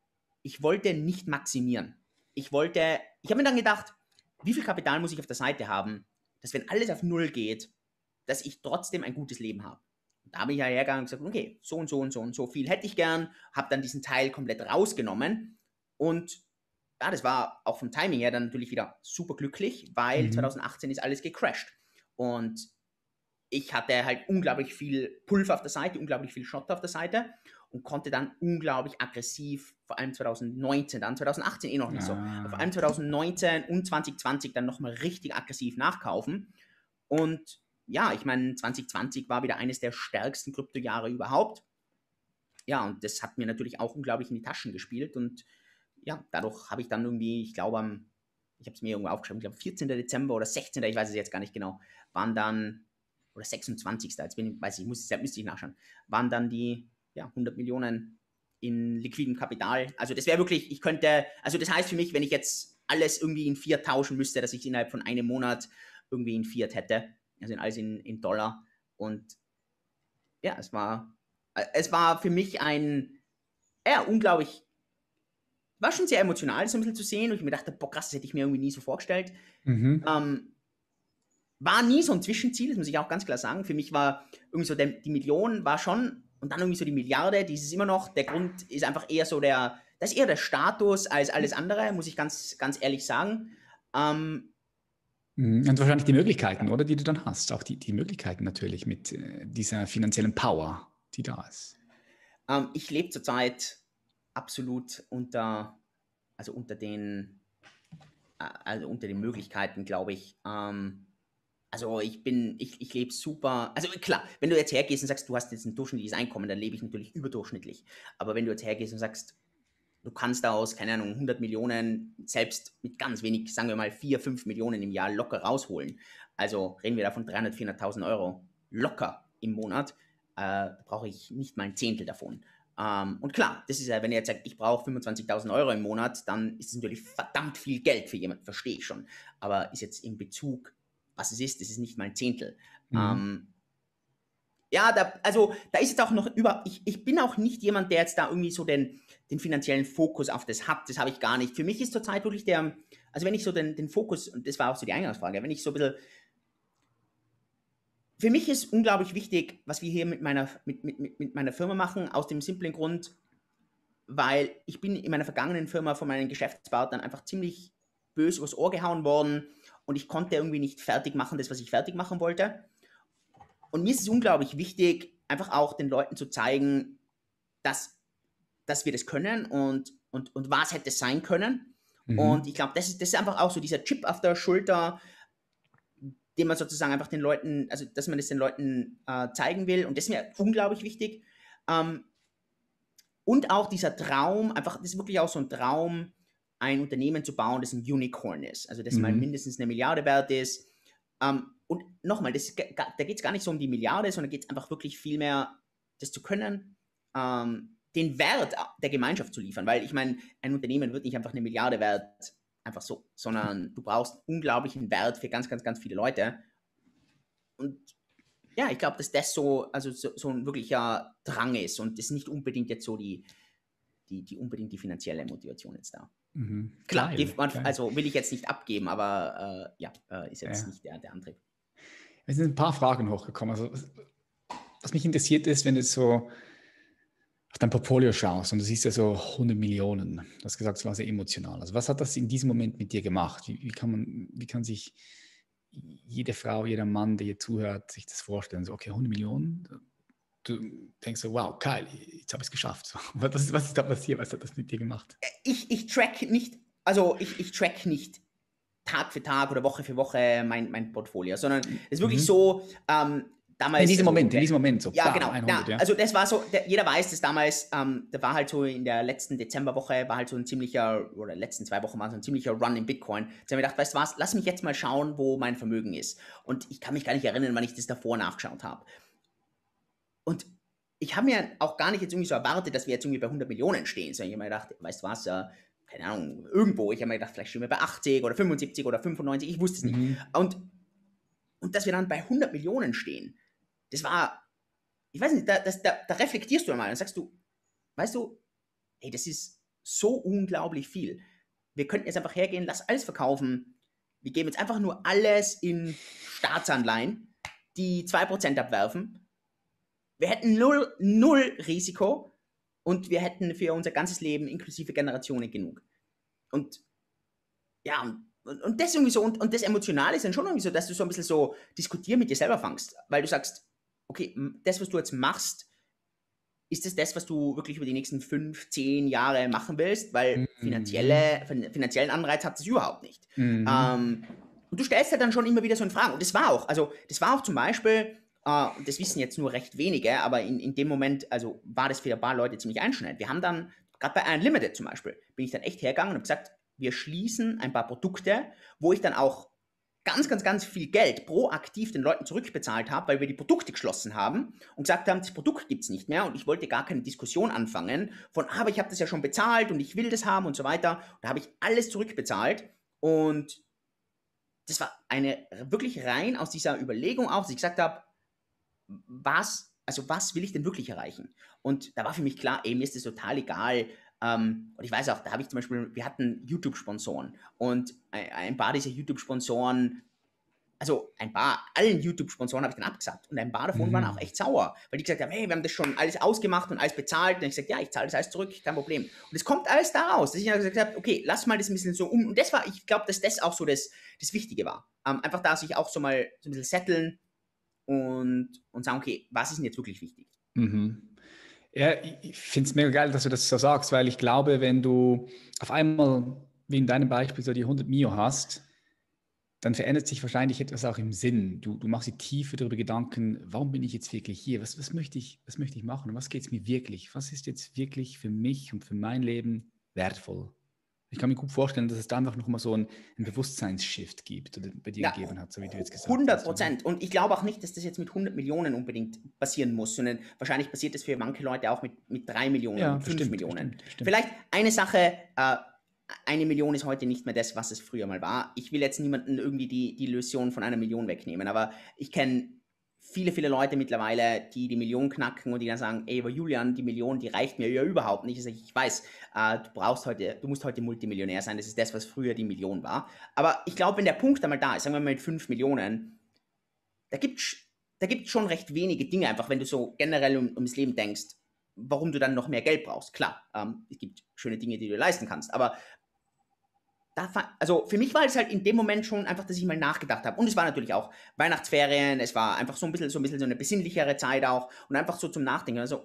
ich wollte nicht maximieren. Ich wollte, ich habe mir dann gedacht, wie viel Kapital muss ich auf der Seite haben, dass wenn alles auf Null geht, dass ich trotzdem ein gutes Leben habe. Und da bin ich ja hergegangen und gesagt, okay, so und so und so und so viel hätte ich gern, habe dann diesen Teil komplett rausgenommen und ja, das war auch vom Timing her dann natürlich wieder super glücklich, weil mhm. zwanzig achtzehn ist alles gecrashed und ich hatte halt unglaublich viel Pulver auf der Seite, unglaublich viel Schotter auf der Seite und konnte dann unglaublich aggressiv, vor allem zwanzig neunzehn, dann zwanzig achtzehn eh noch nicht ah. so, vor allem zwanzig neunzehn und zwanzig zwanzig dann nochmal richtig aggressiv nachkaufen. Und ja, ich meine, zwanzig zwanzig war wieder eines der stärksten Kryptojahre überhaupt. Ja, und das hat mir natürlich auch unglaublich in die Taschen gespielt und ja, dadurch habe ich dann irgendwie, ich glaube, ich habe es mir irgendwo aufgeschrieben, ich glaube vierzehnten Dezember oder sechzehnten ich weiß es jetzt gar nicht genau, waren dann, oder sechsundzwanzigsten jetzt bin ich, weiß ich, muss, müsste ich nachschauen, waren dann die ja, hundert Millionen in liquidem Kapital. Also das wäre wirklich, ich könnte, also das heißt für mich, wenn ich jetzt alles irgendwie in Fiat tauschen müsste, dass ich innerhalb von einem Monat irgendwie in Fiat hätte, also alles in, in Dollar. Und ja, es war, es war für mich ein, ja, unglaublich, war schon sehr emotional, so ein bisschen zu sehen. Und ich mir dachte, boah, krass, das hätte ich mir irgendwie nie so vorgestellt. Mhm. Ähm, war nie so ein Zwischenziel, das muss ich auch ganz klar sagen. Für mich war irgendwie so, der, die Million war schon, und dann irgendwie so die Milliarde, die ist es immer noch. Der Grund ist einfach eher so der, das ist eher der Status als alles andere, muss ich ganz, ganz ehrlich sagen. Ähm, Und wahrscheinlich die Möglichkeiten, oder, die du dann hast. Auch die, die Möglichkeiten natürlich mit äh, dieser finanziellen Power, die da ist. Ähm, ich lebe zurzeit absolut unter, also unter den, äh, also unter den Möglichkeiten, glaube ich. Ähm, also ich bin, ich, ich lebe super, also klar, wenn du jetzt hergehst und sagst, du hast jetzt ein durchschnittliches Einkommen, dann lebe ich natürlich überdurchschnittlich. Aber wenn du jetzt hergehst und sagst, du kannst aus, keine Ahnung, hundert Millionen selbst mit ganz wenig, sagen wir mal vier, fünf Millionen im Jahr locker rausholen. Also reden wir da von dreihunderttausend, vierhunderttausend Euro locker im Monat. Äh, da brauche ich nicht mal ein Zehntel davon. Ähm, und klar, das ist ja, wenn ihr jetzt sagt, ich brauche fünfundzwanzigtausend Euro im Monat, dann ist es natürlich verdammt viel Geld für jemanden, verstehe ich schon. Aber ist jetzt in Bezug, was es ist, das ist nicht mal ein Zehntel. Mhm. Ähm, ja, da, also da ist jetzt auch noch über, ich, ich bin auch nicht jemand, der jetzt da irgendwie so den, den finanziellen Fokus auf das hat, das habe ich gar nicht. Für mich ist zurzeit wirklich der, also wenn ich so den, den Fokus, und das war auch so die Eingangsfrage, wenn ich so ein bisschen, für mich ist unglaublich wichtig, was wir hier mit meiner, mit, mit, mit meiner Firma machen, aus dem simplen Grund, weil ich bin in meiner vergangenen Firma von meinen Geschäftspartnern einfach ziemlich böse übers Ohr gehauen worden und ich konnte irgendwie nicht fertig machen, das, was ich fertig machen wollte. Und mir ist es unglaublich wichtig, einfach auch den Leuten zu zeigen, dass, dass wir das können und, und, und was hätte es sein können. Mhm. Und ich glaube, das ist, das ist einfach auch so dieser Chip auf der Schulter, den man sozusagen einfach den Leuten, also dass man das den Leuten äh, zeigen will. Und das ist mir unglaublich wichtig. Ähm, und auch dieser Traum, einfach, das ist wirklich auch so ein Traum, ein Unternehmen zu bauen, das ein Unicorn ist. Also das mhm. mal mindestens eine Milliarde wert ist. Ähm, und nochmal, das, da geht es gar nicht so um die Milliarde, sondern geht es einfach wirklich viel mehr, das zu können, ähm, den Wert der Gemeinschaft zu liefern. Weil ich meine, ein Unternehmen wird nicht einfach eine Milliarde wert, einfach so, sondern du brauchst unglaublichen Wert für ganz, ganz, ganz viele Leute. Und ja, ich glaube, dass das so, also so, so ein wirklicher Drang ist und das ist nicht unbedingt jetzt so die, die, die unbedingt die finanzielle Motivation jetzt da. Mhm. Klar, geil, man, geil. Also will ich jetzt nicht abgeben, aber äh, ja, äh, ist jetzt ja. nicht der, der Antrieb. Es sind ein paar Fragen hochgekommen. Also, was mich interessiert ist, wenn du so auf dein Portfolio schaust und du siehst ja so hundert Millionen, du hast gesagt, es war sehr emotional. Also was hat das in diesem Moment mit dir gemacht? Wie, wie, kann man, wie kann sich jede Frau, jeder Mann, der hier zuhört, sich das vorstellen? So, okay, hundert Millionen, du denkst so, wow, geil, jetzt habe ich es geschafft. So, was, ist, was ist da passiert? Was hat das mit dir gemacht? Ich, ich track nicht, also ich, ich track nicht Tag für Tag oder Woche für Woche mein, mein Portfolio, sondern es ist wirklich mhm. so, ähm, damals... In diesem also, Moment, in diesem Moment so. Ja, bam, genau. hundert, ja, ja. Also das war so, der, jeder weiß, dass damals, ähm, da war halt so in der letzten Dezemberwoche, war halt so ein ziemlicher, oder letzten zwei Wochen war so ein ziemlicher Run in Bitcoin. Jetzt haben wir gedacht, weißt du was, lass mich jetzt mal schauen, wo mein Vermögen ist. Und ich kann mich gar nicht erinnern, wann ich das davor nachgeschaut habe. Und ich habe mir auch gar nicht jetzt irgendwie so erwartet, dass wir jetzt irgendwie bei hundert Millionen stehen, sondern ich habe mir gedacht, weißt du was, äh, keine Ahnung, irgendwo, ich habe mir gedacht, vielleicht stehen wir bei achtzig oder fünfundsiebzig oder fünfundneunzig, ich wusste es nicht. Mhm. Und, und dass wir dann bei hundert Millionen stehen, das war, ich weiß nicht, da, das, da, da reflektierst du einmal und sagst du, weißt du, hey, das ist so unglaublich viel. Wir könnten jetzt einfach hergehen, lass alles verkaufen, wir geben jetzt einfach nur alles in Staatsanleihen, die zwei Prozent abwerfen, wir hätten null, null Risiko und wir hätten für unser ganzes Leben inklusive Generationen genug. Und ja, und, und das irgendwie so, und, und das Emotionale ist dann schon irgendwie so, dass du so ein bisschen so diskutieren mit dir selber fängst, weil du sagst, okay, das, was du jetzt machst, ist das das, was du wirklich über die nächsten fünf, zehn Jahre machen willst? Weil finanzielle, finanziellen Anreiz hat es überhaupt nicht. Mhm. Ähm, und du stellst halt dann schon immer wieder so in Fragen. Und das war auch, also das war auch zum Beispiel, äh, das wissen jetzt nur recht wenige, aber in, in dem Moment, also war das für ein paar Leute ziemlich einschneidend. Wir haben dann, gerade bei Unlimited zum Beispiel, bin ich dann echt hergegangen und habe gesagt, wir schließen ein paar Produkte, wo ich dann auch ganz, ganz, ganz viel Geld proaktiv den Leuten zurückbezahlt habe, weil wir die Produkte geschlossen haben und gesagt haben, das Produkt gibt es nicht mehr und ich wollte gar keine Diskussion anfangen von, aber ich habe das ja schon bezahlt und ich will das haben und so weiter. Und da habe ich alles zurückbezahlt und das war eine wirklich rein aus dieser Überlegung auch, dass ich gesagt habe, was, also was will ich denn wirklich erreichen? Und da war für mich klar, ey, mir ist das total egal. Um, und ich weiß auch, da habe ich zum Beispiel, wir hatten YouTube-Sponsoren und ein, ein paar dieser YouTube-Sponsoren, also ein paar, allen YouTube-Sponsoren habe ich dann abgesagt und ein paar davon mhm. waren auch echt sauer, weil die gesagt haben, hey, wir haben das schon alles ausgemacht und alles bezahlt und ich gesagt, ja, ich zahle das alles zurück, kein Problem. Und es kommt alles daraus, dass ich dann gesagt habe, okay, lass mal das ein bisschen so um und das war, ich glaube, dass das auch so das, das Wichtige war. Um, einfach da sich auch so mal so ein bisschen setteln und, und sagen, okay, was ist denn jetzt wirklich wichtig? Mhm. Ja, ich finde es mega geil, dass du das so sagst, weil ich glaube, wenn du auf einmal, wie in deinem Beispiel, so die hundert Mio hast, dann verändert sich wahrscheinlich etwas auch im Sinn. Du, du machst dir tiefer darüber Gedanken, warum bin ich jetzt wirklich hier? Was, was, möchte, ich, was möchte ich machen? Und was geht es mir wirklich? Was ist jetzt wirklich für mich und für mein Leben wertvoll? Ich kann mir gut vorstellen, dass es da einfach nochmal so einen, einen Bewusstseinsshift gibt oder bei dir ja, gegeben hat, so wie du jetzt gesagt hast. hundert Prozent. Und ich glaube auch nicht, dass das jetzt mit hundert Millionen unbedingt passieren muss, sondern wahrscheinlich passiert das für manche Leute auch mit, mit drei Millionen, ja, fünf bestimmt, Millionen. Bestimmt, bestimmt. Vielleicht eine Sache, äh, eine Million ist heute nicht mehr das, was es früher mal war. Ich will jetzt niemanden irgendwie die, die Illusion von einer Million wegnehmen, aber ich kenne viele, viele Leute mittlerweile, die die Million knacken und die dann sagen, ey, aber Julian, die Million, die reicht mir ja überhaupt nicht. Also ich weiß, äh, du brauchst heute, du musst heute Multimillionär sein, das ist das, was früher die Million war. Aber ich glaube, wenn der Punkt einmal da ist, sagen wir mal mit fünf Millionen, da gibt es da gibt's schon recht wenige Dinge, einfach wenn du so generell um, ums Leben denkst, warum du dann noch mehr Geld brauchst. Klar, ähm, es gibt schöne Dinge, die du leisten kannst, aber Da, also für mich war es halt in dem Moment schon einfach, dass ich mal nachgedacht habe. Und es war natürlich auch Weihnachtsferien, es war einfach so ein bisschen so, ein bisschen so eine besinnlichere Zeit auch und einfach so zum Nachdenken. Also,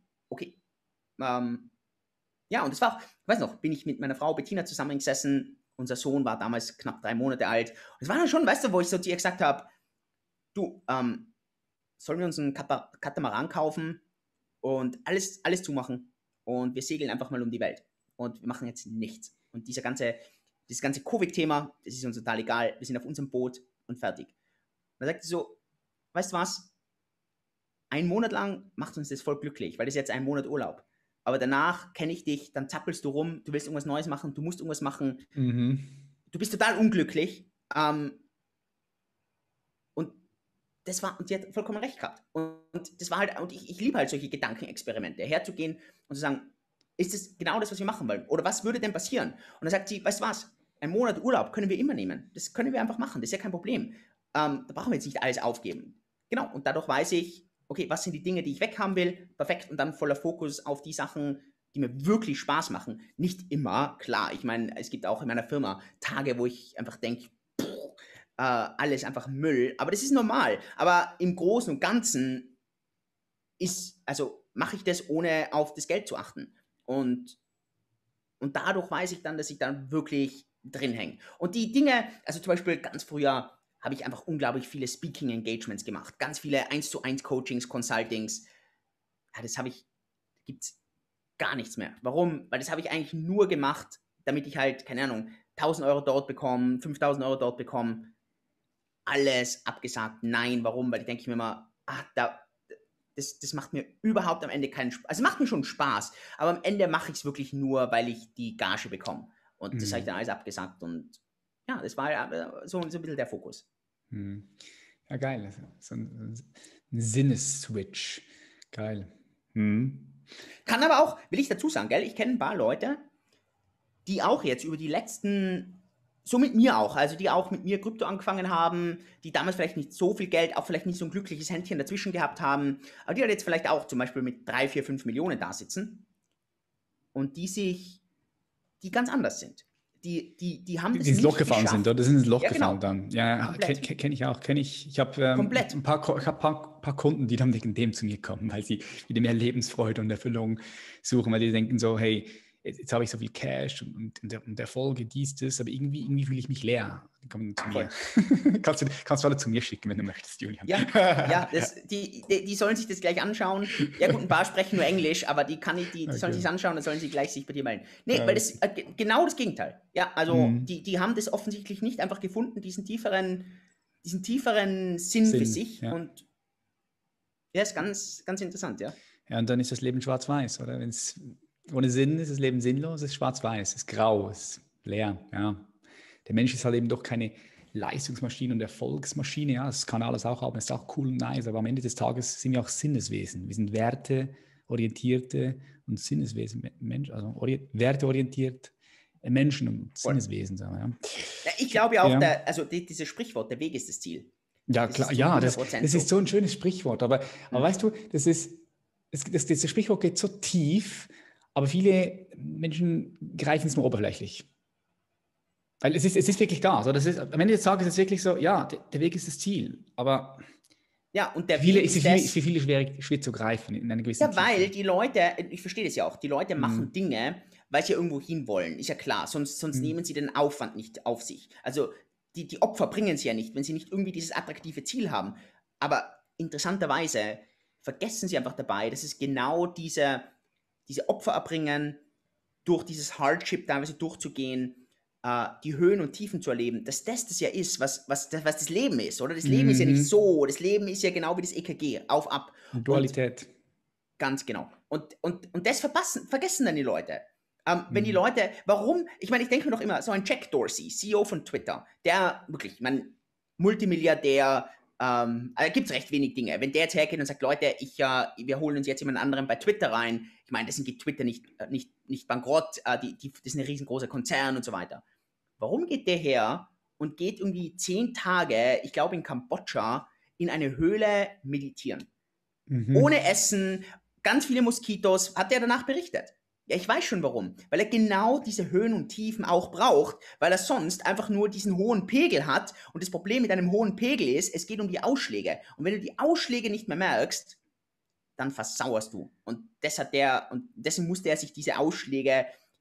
okay. Ähm, ja, und es war auch, ich weiß noch, bin ich mit meiner Frau Bettina zusammengesessen unser Sohn war damals knapp drei Monate alt. Und es war dann schon, weißt du, wo ich so zu ihr gesagt habe, du, ähm, sollen wir uns einen Kata Katamaran kaufen und alles, alles zumachen und wir segeln einfach mal um die Welt und wir machen jetzt nichts. Und dieser ganze, dieses ganze Covid-Thema, das ist uns total egal, wir sind auf unserem Boot und fertig. Und dann sagt sie so, weißt du was, ein Monat lang macht uns das voll glücklich, weil das ist jetzt ein Monat Urlaub. Aber danach kenne ich dich, dann zappelst du rum, du willst irgendwas Neues machen, du musst irgendwas machen, Mhm. du bist total unglücklich. Ähm, und das war, und sie hat vollkommen recht gehabt. Und, und das war halt, und ich, ich liebe halt solche Gedankenexperimente, herzugehen und zu sagen, ist das genau das, was wir machen wollen? Oder was würde denn passieren? Und dann sagt sie, weißt du was, ein Monat Urlaub können wir immer nehmen. Das können wir einfach machen, das ist ja kein Problem. Ähm, da brauchen wir jetzt nicht alles aufgeben. Genau, und dadurch weiß ich, okay, was sind die Dinge, die ich weghaben will? Perfekt, und dann voller Fokus auf die Sachen, die mir wirklich Spaß machen. Nicht immer, klar, ich meine, es gibt auch in meiner Firma Tage, wo ich einfach denke, äh, alles einfach Müll, aber das ist normal. Aber im Großen und Ganzen ist, also mache ich das, ohne auf das Geld zu achten. Und, und dadurch weiß ich dann, dass ich dann wirklich drin hänge. Und die Dinge, also zum Beispiel ganz früher habe ich einfach unglaublich viele Speaking-Engagements gemacht. Ganz viele eins zu eins Coachings, Consultings. Ja, das habe ich, gibt es gar nichts mehr. Warum? Weil das habe ich eigentlich nur gemacht, damit ich halt, keine Ahnung, tausend Euro dort bekomme, fünftausend Euro dort bekomme. Alles abgesagt. Nein, warum? Weil ich denke mir immer, ach, da, das, das macht mir überhaupt am Ende keinen Spaß. Also es macht mir schon Spaß, aber am Ende mache ich es wirklich nur, weil ich die Gage bekomme. Und mhm. das habe ich dann alles abgesagt. Und ja, das war so, so ein bisschen der Fokus. Mhm. Ja, geil. So ein, ein Sinnes-Switch. Geil. Mhm. Kann aber auch, will ich dazu sagen, gell, ich kenne ein paar Leute, die auch jetzt über die letzten, so mit mir auch, also die auch mit mir Krypto angefangen haben, die damals vielleicht nicht so viel Geld, auch vielleicht nicht so ein glückliches Händchen dazwischen gehabt haben, aber die halt jetzt vielleicht auch zum Beispiel mit drei, vier, fünf Millionen da sitzen und die sich, die ganz anders sind. Die, die, die haben das die ins Loch gefallen geschafft. sind, oder? Das sind ins Loch Ja, gefallen genau. dann. Ja, kenne kenn ich auch, kenne ich. Ich habe ähm, ein paar, ich hab paar, paar Kunden, die dann wegen dem zu mir kommen, weil sie wieder mehr Lebensfreude und Erfüllung suchen, weil die denken so, hey, jetzt, jetzt habe ich so viel Cash und, und, und, der, und Erfolge, dies, das, aber irgendwie, irgendwie fühle ich mich leer. Die kommen zu mir. kannst, du, kannst du alle zu mir schicken, wenn du möchtest, Julian. Ja, ja das, die, die, die sollen sich das gleich anschauen. Ja gut, ein paar sprechen nur Englisch, aber die kann ich, die, die okay. sollen sich anschauen, dann sollen sie gleich sich bei dir melden. Nee, ja, weil das äh, genau das Gegenteil. Ja, also mhm. die, die haben das offensichtlich nicht einfach gefunden, diesen tieferen, diesen tieferen Sinn, Sinn für sich. Ja. Und ja, ist ganz, ganz interessant, ja. Ja, und dann ist das Leben schwarz-weiß, oder? Wenn es ohne Sinn ist, das Leben sinnlos, es ist schwarz-weiß, es ist grau, es ist leer, ja. Der Mensch ist halt eben doch keine Leistungsmaschine und Erfolgsmaschine, ja, das kann alles auch haben, ist auch cool und nice, aber am Ende des Tages sind wir auch Sinneswesen. Wir sind werteorientierte und Sinneswesen, Mensch, also ori- werteorientiert Menschen und Sinneswesen. So, ja. Ja, ich glaube ja auch, ja. Der, also die, dieses Sprichwort, der Weg ist das Ziel. Ja, das klar, ja, das, das ist so ein schönes Sprichwort, aber, aber mhm. weißt du, das ist, das, das, das Sprichwort geht so tief, aber viele Menschen greifen es nur oberflächlich. Weil es ist, es ist wirklich da. Also das ist, am Ende des Tages ist es wirklich so, ja, der, der Weg ist das Ziel. Aber ja, und der viele, Weg ist, ist, viele, ist für viele schwer, schwer zu greifen in einer gewissen Ja, Tiefe. weil die Leute, ich verstehe das ja auch, die Leute machen mhm. Dinge, weil sie irgendwo hinwollen. Ist ja klar, sonst, sonst mhm. nehmen sie den Aufwand nicht auf sich. Also die, die Opfer bringen sie ja nicht, wenn sie nicht irgendwie dieses attraktive Ziel haben. Aber interessanterweise vergessen sie einfach dabei, dass es genau diese, diese Opfer erbringen, durch dieses Hardship teilweise durchzugehen, die Höhen und Tiefen zu erleben, dass das das ja ist, was, was, das, was das Leben ist, oder? Das Leben mhm. ist ja nicht so, das Leben ist ja genau wie das E K G, auf, ab. Dualität. Und, ganz genau. Und, und, und das verpassen, vergessen dann die Leute. Ähm, mhm. Wenn die Leute, warum, ich meine, ich denke mir doch immer, so ein Jack Dorsey, C E O von Twitter, der wirklich, ich meine, Multimilliardär, ähm, da gibt es recht wenig Dinge. Wenn der jetzt hergeht und sagt, Leute, ich, äh, wir holen uns jetzt jemand anderen bei Twitter rein, ich meine, deswegen geht Twitter nicht, nicht, nicht bankrott, äh, die, die, das ist ein riesengroßer Konzern und so weiter. Warum geht der her und geht irgendwie zehn Tage, ich glaube in Kambodscha, in eine Höhle meditieren? Mhm. Ohne Essen, ganz viele Moskitos, hat der danach berichtet. Ja, ich weiß schon warum. Weil er genau diese Höhen und Tiefen auch braucht, weil er sonst einfach nur diesen hohen Pegel hat. Und das Problem mit einem hohen Pegel ist, es geht um die Ausschläge. Und wenn du die Ausschläge nicht mehr merkst, dann versauerst du. Und das hat der, und deswegen musste er sich diese Ausschläge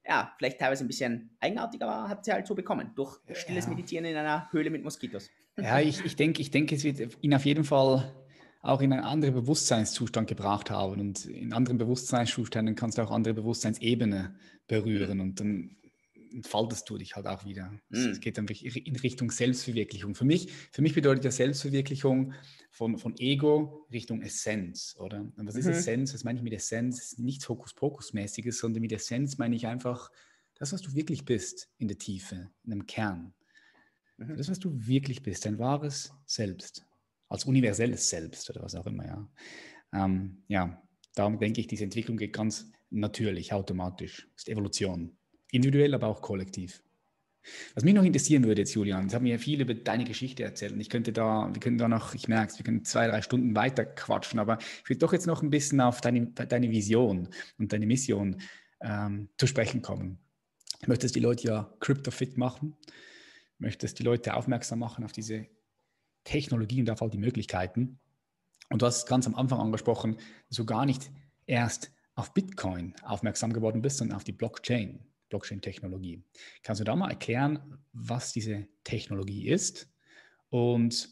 ja, vielleicht teilweise ein bisschen eigenartig, aber hat sie halt so bekommen, durch stilles Ja, Meditieren in einer Höhle mit Moskitos. ja ich, ich denke, ich denke, es wird ihn auf jeden Fall auch in einen anderen Bewusstseinszustand gebracht haben. Und in anderen Bewusstseinszuständen kannst du auch andere Bewusstseinsebene Hm. berühren und dann entfaltest du dich halt auch wieder. Es, es Hm. geht dann wirklich in Richtung Selbstverwirklichung. Für mich, für mich bedeutet ja Selbstverwirklichung von, von Ego Richtung Essenz, oder? Und was ist Mhm. Essenz? Was meine ich mit Essenz? Nichts Hokuspokus-mäßiges, sondern mit Essenz meine ich einfach das, was du wirklich bist in der Tiefe, in dem Kern. So Mhm. das, was du wirklich bist, dein wahres Selbst, als universelles Selbst oder was auch immer, ja. Ähm, ja, darum denke ich, diese Entwicklung geht ganz natürlich, automatisch. Das ist Evolution. Individuell, aber auch kollektiv. Was mich noch interessieren würde jetzt, Julian, jetzt haben wir ja viel über deine Geschichte erzählt und ich könnte da, wir können da noch, ich merke es, wir können zwei, drei Stunden weiter quatschen, aber ich würde doch jetzt noch ein bisschen auf deine, deine Vision und deine Mission ähm, zu sprechen kommen. Du möchtest die Leute ja crypto-fit machen, möchtest die Leute aufmerksam machen auf diese Technologie und auf all die Möglichkeiten. Und du hast ganz am Anfang angesprochen, dass du gar nicht erst auf Bitcoin aufmerksam geworden bist, sondern auf die Blockchain, Blockchain-Technologie. Kannst du da mal erklären, was diese Technologie ist und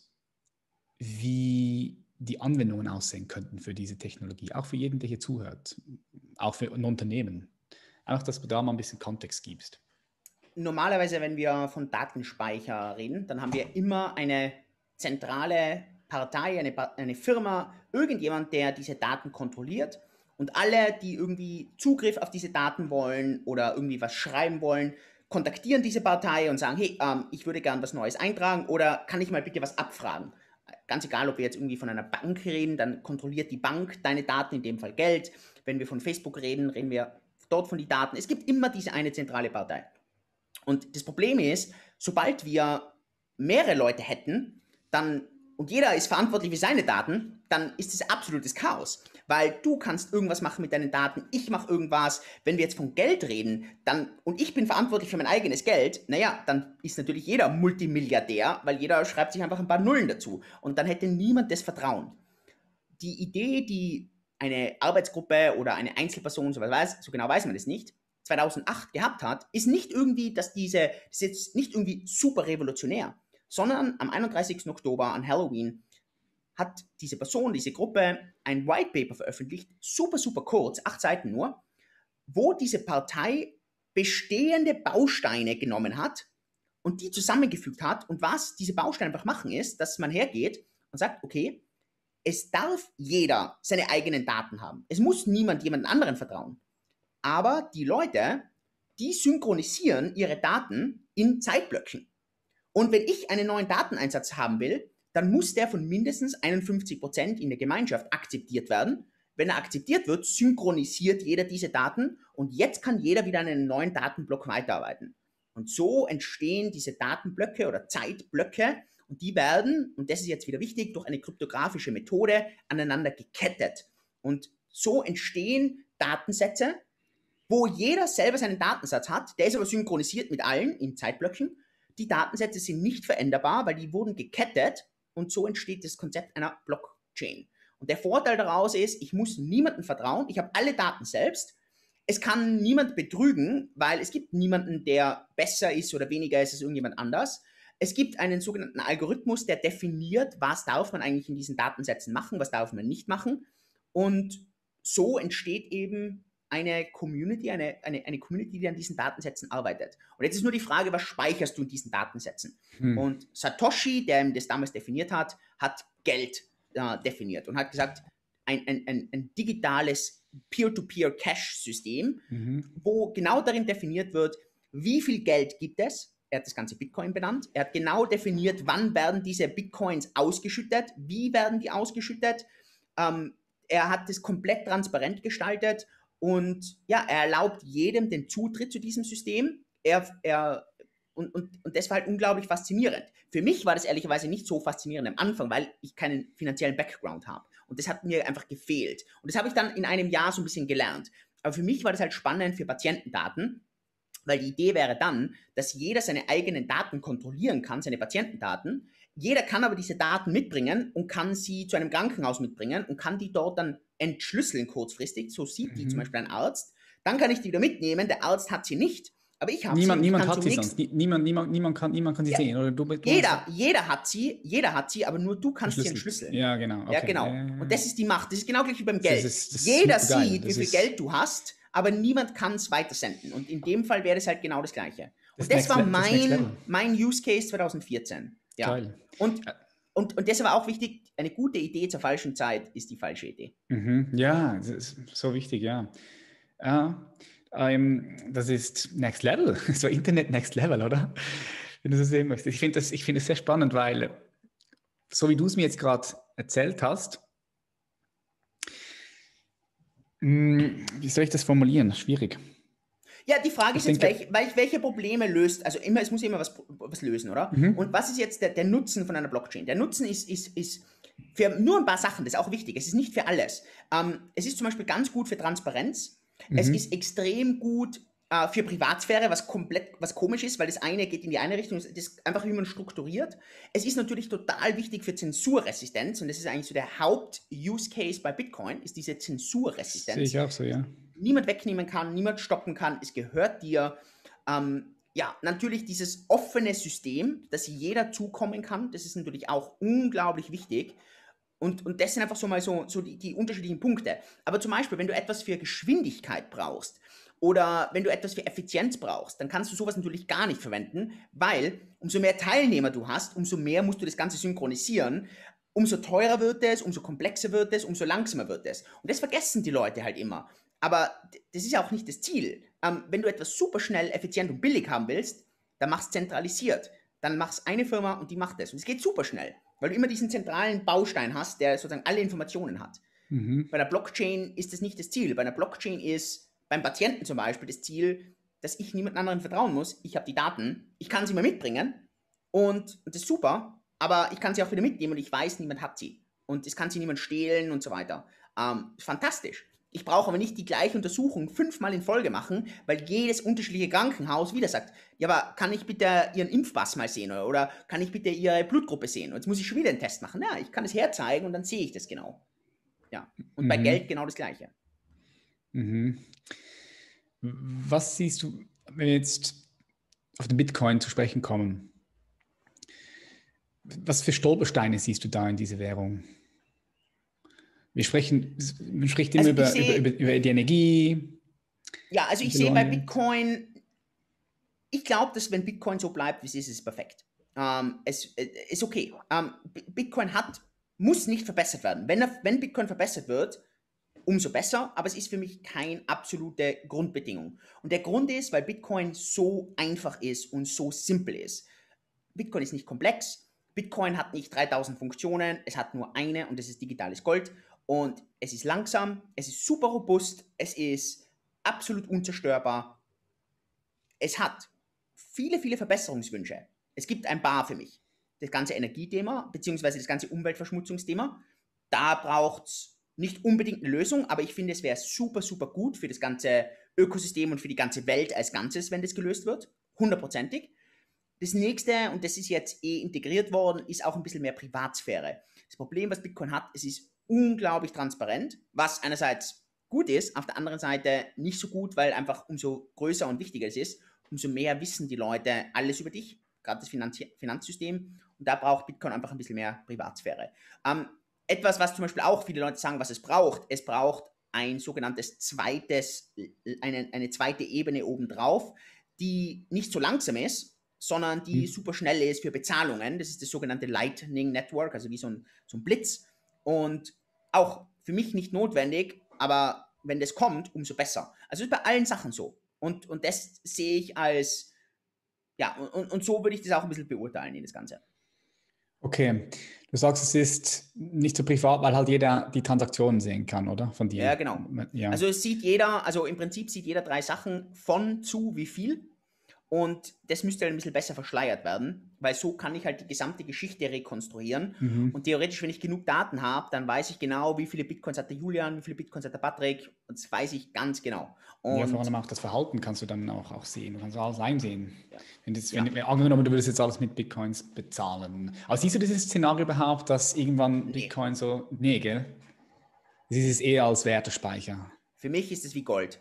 wie die Anwendungen aussehen könnten für diese Technologie, auch für jeden, der hier zuhört, auch für ein Unternehmen? Einfach, dass du da mal ein bisschen Kontext gibst. Normalerweise, wenn wir von Datenspeicher reden, dann haben wir immer eine zentrale Partei, eine, eine Firma, irgendjemand, der diese Daten kontrolliert. Und alle, die irgendwie Zugriff auf diese Daten wollen oder irgendwie was schreiben wollen, kontaktieren diese Partei und sagen, hey, ähm, ich würde gern was Neues eintragen oder kann ich mal bitte was abfragen? Ganz egal, ob wir jetzt irgendwie von einer Bank reden, dann kontrolliert die Bank deine Daten, in dem Fall Geld. Wenn wir von Facebook reden, reden wir dort von den Daten. Es gibt immer diese eine zentrale Partei. Und das Problem ist, sobald wir mehrere Leute hätten, dann und jeder ist verantwortlich für seine Daten, dann ist es absolutes Chaos. Weil du kannst irgendwas machen mit deinen Daten, ich mache irgendwas. Wenn wir jetzt von Geld reden, dann und ich bin verantwortlich für mein eigenes Geld, naja, dann ist natürlich jeder Multimilliardär, weil jeder schreibt sich einfach ein paar Nullen dazu. Und dann hätte niemand das Vertrauen. Die Idee, die eine Arbeitsgruppe oder eine Einzelperson, so, weiß, so genau weiß man das nicht, zweitausendacht gehabt hat, ist nicht irgendwie, dass diese, das ist jetzt nicht irgendwie super revolutionär, sondern am einunddreißigsten Oktober an Halloween hat diese Person, diese Gruppe ein White Paper veröffentlicht, super, super kurz, acht Seiten nur, wo diese Partei bestehende Bausteine genommen hat und die zusammengefügt hat. Und was diese Bausteine einfach machen, ist, dass man hergeht und sagt, okay, es darf jeder seine eigenen Daten haben. Es muss niemand jemand anderen vertrauen. Aber die Leute, die synchronisieren ihre Daten in Zeitblöcken. Und wenn ich einen neuen Dateneinsatz haben will, dann muss der von mindestens einundfünfzig Prozent in der Gemeinschaft akzeptiert werden. Wenn er akzeptiert wird, synchronisiert jeder diese Daten und jetzt kann jeder wieder an einem neuen Datenblock weiterarbeiten. Und so entstehen diese Datenblöcke oder Zeitblöcke und die werden, und das ist jetzt wieder wichtig, durch eine kryptografische Methode aneinander gekettet. Und so entstehen Datensätze, wo jeder selber seinen Datensatz hat, der ist aber synchronisiert mit allen in Zeitblöcken. Die Datensätze sind nicht veränderbar, weil die wurden gekettet und so entsteht das Konzept einer Blockchain. Und der Vorteil daraus ist, ich muss niemandem vertrauen, ich habe alle Daten selbst. Es kann niemand betrügen, weil es gibt niemanden, der besser ist oder weniger ist als irgendjemand anders. Es gibt einen sogenannten Algorithmus, der definiert, was darf man eigentlich in diesen Datensätzen machen, was darf man nicht machen. Und so entsteht eben eine Community, eine, eine, eine Community, die an diesen Datensätzen arbeitet. Und jetzt ist nur die Frage, was speicherst du in diesen Datensätzen? Hm. Und Satoshi, der das damals definiert hat, hat Geld äh, definiert und hat gesagt, ein, ein, ein, ein digitales Peer-to-Peer-Cash-System, Mhm. wo genau darin definiert wird, wie viel Geld gibt es. Er hat das Ganze Bitcoin benannt. Er hat genau definiert, wann werden diese Bitcoins ausgeschüttet, wie werden die ausgeschüttet. Ähm, er hat das komplett transparent gestaltet und ja, er erlaubt jedem den Zutritt zu diesem System. Er, er, und, und, und das war halt unglaublich faszinierend. Für mich war das ehrlicherweise nicht so faszinierend am Anfang, weil ich keinen finanziellen Background habe. Und das hat mir einfach gefehlt. Und das habe ich dann in einem Jahr so ein bisschen gelernt. Aber für mich war das halt spannend für Patientendaten, weil die Idee wäre dann, dass jeder seine eigenen Daten kontrollieren kann, seine Patientendaten. Jeder kann aber diese Daten mitbringen und kann sie zu einem Krankenhaus mitbringen und kann die dort dann entschlüsseln kurzfristig. So sieht die zum Mhm. Beispiel ein Arzt. Dann kann ich die wieder mitnehmen, der Arzt hat sie nicht, aber ich habe niemand, sie. Niemand hat sie sonst. Niemand, niemand, niemand, kann, niemand kann sie ja. sehen. Oder du, du jeder, jeder hat sie, jeder hat sie, aber nur du kannst sie entschlüsseln. Ja, genau. Okay. Ja, genau. Und das ist die Macht. Das ist genau gleich wie beim Geld. Das ist, das jeder ist sieht, wie viel Geld du hast, aber niemand kann es weitersenden. Und in dem Fall wäre es halt genau das Gleiche. Und das, das war mein, mein Use Case zwanzig vierzehn. Ja. Geil. Und, und, und das war auch wichtig, eine gute Idee zur falschen Zeit ist die falsche Idee. Mhm. Ja, das ist so wichtig, ja. Uh, um, das ist Next Level, so Internet Next Level, oder? Wenn du so sehen möchtest. Ich finde das, ich finde das sehr spannend, weil so wie du es mir jetzt gerade erzählt hast, wie soll ich das formulieren? Schwierig. Ja, die Frage ist ich jetzt, denke, welche, welche Probleme löst, also immer, es muss immer was, was lösen, oder? Mhm. Und was ist jetzt der, der Nutzen von einer Blockchain? Der Nutzen ist, ist, ist für nur ein paar Sachen, das ist auch wichtig, es ist nicht für alles. Ähm, es ist zum Beispiel ganz gut für Transparenz, mhm. es ist extrem gut äh, für Privatsphäre, was komplett, was komisch ist, weil das eine geht in die eine Richtung, das ist einfach, wie man strukturiert. Es ist natürlich total wichtig für Zensurresistenz und das ist eigentlich so der Haupt-Use-Case bei Bitcoin, ist diese Zensurresistenz. Sehe ich auch so, ja. Niemand wegnehmen kann, niemand stoppen kann, es gehört dir. Ähm, ja, natürlich dieses offene System, dass jeder zukommen kann, das ist natürlich auch unglaublich wichtig. Und, und das sind einfach so mal so, so die, die unterschiedlichen Punkte. Aber zum Beispiel, wenn du etwas für Geschwindigkeit brauchst oder wenn du etwas für Effizienz brauchst, dann kannst du sowas natürlich gar nicht verwenden, weil umso mehr Teilnehmer du hast, umso mehr musst du das Ganze synchronisieren. Umso teurer wird es, umso komplexer wird es, umso langsamer wird es. Und das vergessen die Leute halt immer. Aber das ist ja auch nicht das Ziel. Ähm, wenn du etwas super schnell, effizient und billig haben willst, dann mach's zentralisiert. Dann mach's eine Firma und die macht das. Und es geht super schnell, weil du immer diesen zentralen Baustein hast, der sozusagen alle Informationen hat. Mhm. Bei einer Blockchain ist das nicht das Ziel. Bei einer Blockchain ist beim Patienten zum Beispiel das Ziel, dass ich niemand anderen vertrauen muss. Ich habe die Daten, ich kann sie mal mitbringen und, und das ist super, aber ich kann sie auch wieder mitnehmen und ich weiß, niemand hat sie. Und es kann sie niemand stehlen und so weiter. Ähm, fantastisch. Ich brauche aber nicht die gleiche Untersuchung fünfmal in Folge machen, weil jedes unterschiedliche Krankenhaus wieder sagt, ja, aber kann ich bitte Ihren Impfpass mal sehen oder, oder kann ich bitte Ihre Blutgruppe sehen? Und jetzt muss ich schon wieder einen Test machen. Ja, ich kann es herzeigen und dann sehe ich das genau. Ja, und mhm. bei Geld genau das Gleiche. Mhm. Was siehst du, wenn wir jetzt auf den Bitcoin zu sprechen kommen? Was für Stolpersteine siehst du da in diese Währung? Wir sprechen, man spricht immer also über, seh, über, über, über die Energie. Ja, also ich sehe bei Bitcoin, ich glaube, dass wenn Bitcoin so bleibt, wie es ist, ist es perfekt. Ähm, es äh, ist okay. Ähm, Bitcoin hat, muss nicht verbessert werden. Wenn, er, wenn Bitcoin verbessert wird, umso besser, aber es ist für mich keine absolute Grundbedingung. Und der Grund ist, weil Bitcoin so einfach ist und so simpel ist. Bitcoin ist nicht komplex. Bitcoin hat nicht dreitausend Funktionen, es hat nur eine und das ist digitales Gold. Und es ist langsam, es ist super robust, es ist absolut unzerstörbar. Es hat viele, viele Verbesserungswünsche. Es gibt ein paar für mich. Das ganze Energiethema, beziehungsweise das ganze Umweltverschmutzungsthema, da braucht es nicht unbedingt eine Lösung, aber ich finde, es wäre super, super gut für das ganze Ökosystem und für die ganze Welt als Ganzes, wenn das gelöst wird. Hundertprozentig. Das nächste, und das ist jetzt eh integriert worden, ist auch ein bisschen mehr Privatsphäre. Das Problem, was Bitcoin hat, es ist unglaublich transparent, was einerseits gut ist, auf der anderen Seite nicht so gut, weil einfach umso größer und wichtiger es ist, umso mehr wissen die Leute alles über dich, gerade das Finanz Finanzsystem. Und da braucht Bitcoin einfach ein bisschen mehr Privatsphäre. Ähm, etwas, was zum Beispiel auch viele Leute sagen, was es braucht, es braucht ein sogenanntes zweites, eine, eine zweite Ebene obendrauf, die nicht so langsam ist, sondern die hm. super schnell ist für Bezahlungen. Das ist das sogenannte Lightning Network, also wie so ein, so ein Blitz. Und auch für mich nicht notwendig, aber wenn das kommt, umso besser. Also ist bei allen Sachen so. Und, und das sehe ich als, ja, und, und so würde ich das auch ein bisschen beurteilen in das Ganze. Okay, du sagst, es ist nicht so privat, weil halt jeder die Transaktionen sehen kann, oder? Von dir. Ja, genau. Ja. Also es sieht jeder, also im Prinzip sieht jeder drei Sachen von zu wie viel. Und das müsste halt ein bisschen besser verschleiert werden, weil so kann ich halt die gesamte Geschichte rekonstruieren. Mhm. Und theoretisch, wenn ich genug Daten habe, dann weiß ich genau, wie viele Bitcoins hat der Julian, wie viele Bitcoins hat der Patrick. Und das weiß ich ganz genau. Und ja, vor allem auch das Verhalten kannst du dann auch, auch sehen. Du kannst alles einsehen. Ja. Wenn das, wenn, ja. Angenommen, du würdest jetzt alles mit Bitcoins bezahlen. Aber siehst du dieses Szenario überhaupt, dass irgendwann nee. Bitcoin so... Nee, gell? Das ist es eher als Wertespeicher. Für mich ist es wie Gold.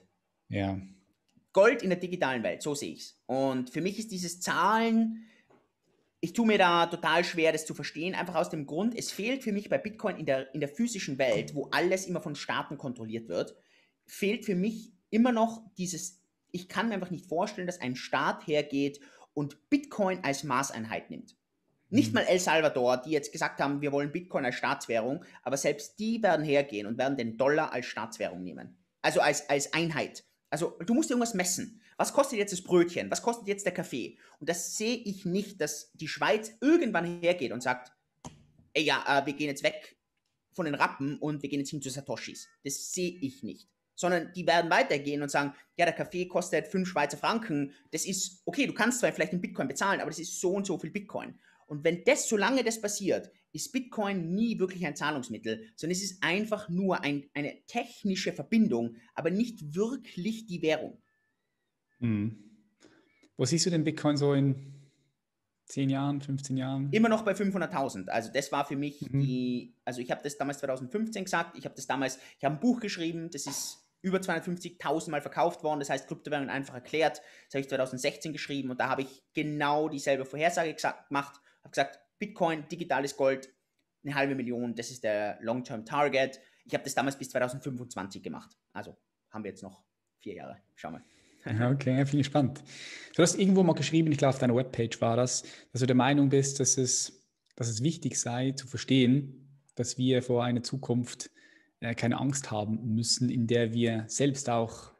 Ja. Gold in der digitalen Welt, so sehe ich es. Und für mich ist dieses Zahlen, ich tue mir da total schwer, das zu verstehen, einfach aus dem Grund, es fehlt für mich bei Bitcoin in der, in der physischen Welt, wo alles immer von Staaten kontrolliert wird, fehlt für mich immer noch dieses, ich kann mir einfach nicht vorstellen, dass ein Staat hergeht und Bitcoin als Maßeinheit nimmt. Nicht mal El Salvador, die jetzt gesagt haben, wir wollen Bitcoin als Staatswährung, aber selbst die werden hergehen und werden den Dollar als Staatswährung nehmen. Also als, als Einheit. Also du musst irgendwas messen. Was kostet jetzt das Brötchen? Was kostet jetzt der Kaffee? Und das sehe ich nicht, dass die Schweiz irgendwann hergeht und sagt, ey ja, äh, wir gehen jetzt weg von den Rappen und wir gehen jetzt hin zu Satoshis. Das sehe ich nicht. Sondern die werden weitergehen und sagen, ja, der Kaffee kostet fünf Schweizer Franken. Das ist, okay, du kannst zwar vielleicht in Bitcoin bezahlen, aber das ist so und so viel Bitcoin. Und wenn das, solange das passiert, ist Bitcoin nie wirklich ein Zahlungsmittel, sondern es ist einfach nur ein, eine technische Verbindung, aber nicht wirklich die Währung. Mhm. Wo siehst du den Bitcoin so in zehn Jahren, fünfzehn Jahren? Immer noch bei fünfhunderttausend. Also das war für mich Mhm. die, also ich habe das damals zweitausendfünfzehn gesagt, ich habe das damals, ich habe ein Buch geschrieben, das ist über zweihundertfünfzigtausend Mal verkauft worden, das heißt Kryptowährungen einfach erklärt, das habe ich zweitausendsechzehn geschrieben und da habe ich genau dieselbe Vorhersage gesagt, gemacht, habe gesagt, Bitcoin, digitales Gold, eine halbe Million, das ist der Long-Term-Target. Ich habe das damals bis zweitausendfünfundzwanzig gemacht. Also haben wir jetzt noch vier Jahre. Schauen wir. Okay, finde ich spannend. Du hast irgendwo mal geschrieben, ich glaube auf deiner Webpage war das, dass du der Meinung bist, dass es, dass es wichtig sei zu verstehen, dass wir vor einer Zukunft äh, keine Angst haben müssen, in der wir selbst auch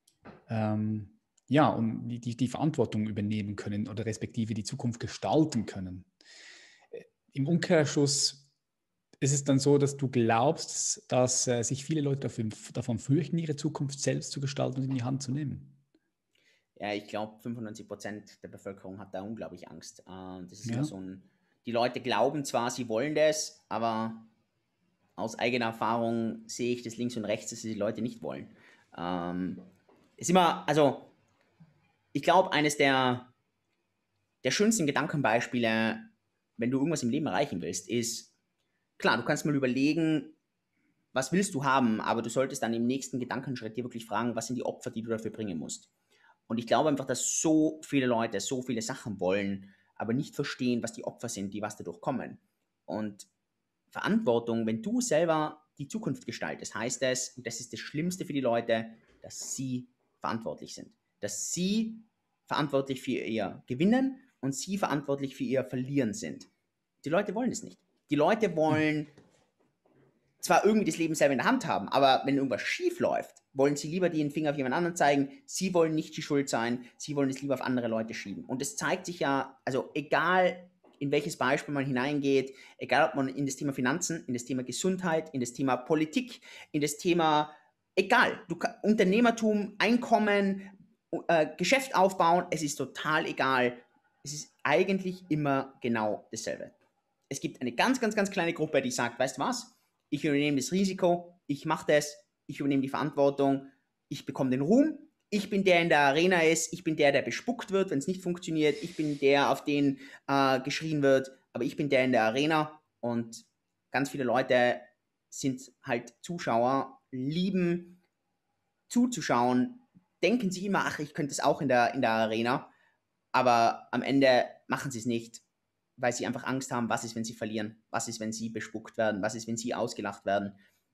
ähm, ja, und die, die, die Verantwortung übernehmen können oder respektive die Zukunft gestalten können. Im Umkehrschluss ist es dann so, dass du glaubst, dass äh, sich viele Leute dafür, davon fürchten, ihre Zukunft selbst zu gestalten und in die Hand zu nehmen? Ja, ich glaube, fünfundneunzig Prozent der Bevölkerung hat da unglaublich Angst. Ähm, das ist Ja. immer so ein, die Leute glauben zwar, sie wollen das, aber aus eigener Erfahrung sehe ich das links und rechts, dass die Leute nicht wollen. Ähm, ist immer, also ich glaube, eines der, der schönsten Gedankenbeispiele, wenn du irgendwas im Leben erreichen willst, ist, klar, du kannst mal überlegen, was willst du haben, aber du solltest dann im nächsten Gedankenschritt dir wirklich fragen, was sind die Opfer, die du dafür bringen musst. Und ich glaube einfach, dass so viele Leute so viele Sachen wollen, aber nicht verstehen, was die Opfer sind, die was dadurch kommen. Und Verantwortung, wenn du selber die Zukunft gestaltest, heißt es, und das ist das Schlimmste für die Leute, dass sie verantwortlich sind. Dass sie verantwortlich für ihr Gewinnen und sie verantwortlich für ihr Verlieren sind. Die Leute wollen es nicht. Die Leute wollen zwar irgendwie das Leben selber in der Hand haben, aber wenn irgendwas schief läuft, wollen sie lieber den Finger auf jemand anderen zeigen. Sie wollen nicht die Schuld sein. Sie wollen es lieber auf andere Leute schieben. Und es zeigt sich ja, also egal in welches Beispiel man hineingeht, egal ob man in das Thema Finanzen, in das Thema Gesundheit, in das Thema Politik, in das Thema, egal, du, Unternehmertum, Einkommen, äh, Geschäft aufbauen, es ist total egal. Es ist eigentlich immer genau dasselbe. Es gibt eine ganz, ganz, ganz kleine Gruppe, die sagt, weißt du was, ich übernehme das Risiko, ich mache das, ich übernehme die Verantwortung, ich bekomme den Ruhm, ich bin der in der Arena ist, ich bin der, der bespuckt wird, wenn es nicht funktioniert, ich bin der, auf den äh, geschrien wird, aber ich bin der in der Arena und ganz viele Leute sind halt Zuschauer, lieben zuzuschauen, denken sich immer, ach, ich könnte es auch in der, in der Arena, aber am Ende machen sie es nicht, weil sie einfach Angst haben, was ist, wenn sie verlieren, was ist, wenn sie bespuckt werden, was ist, wenn sie ausgelacht werden.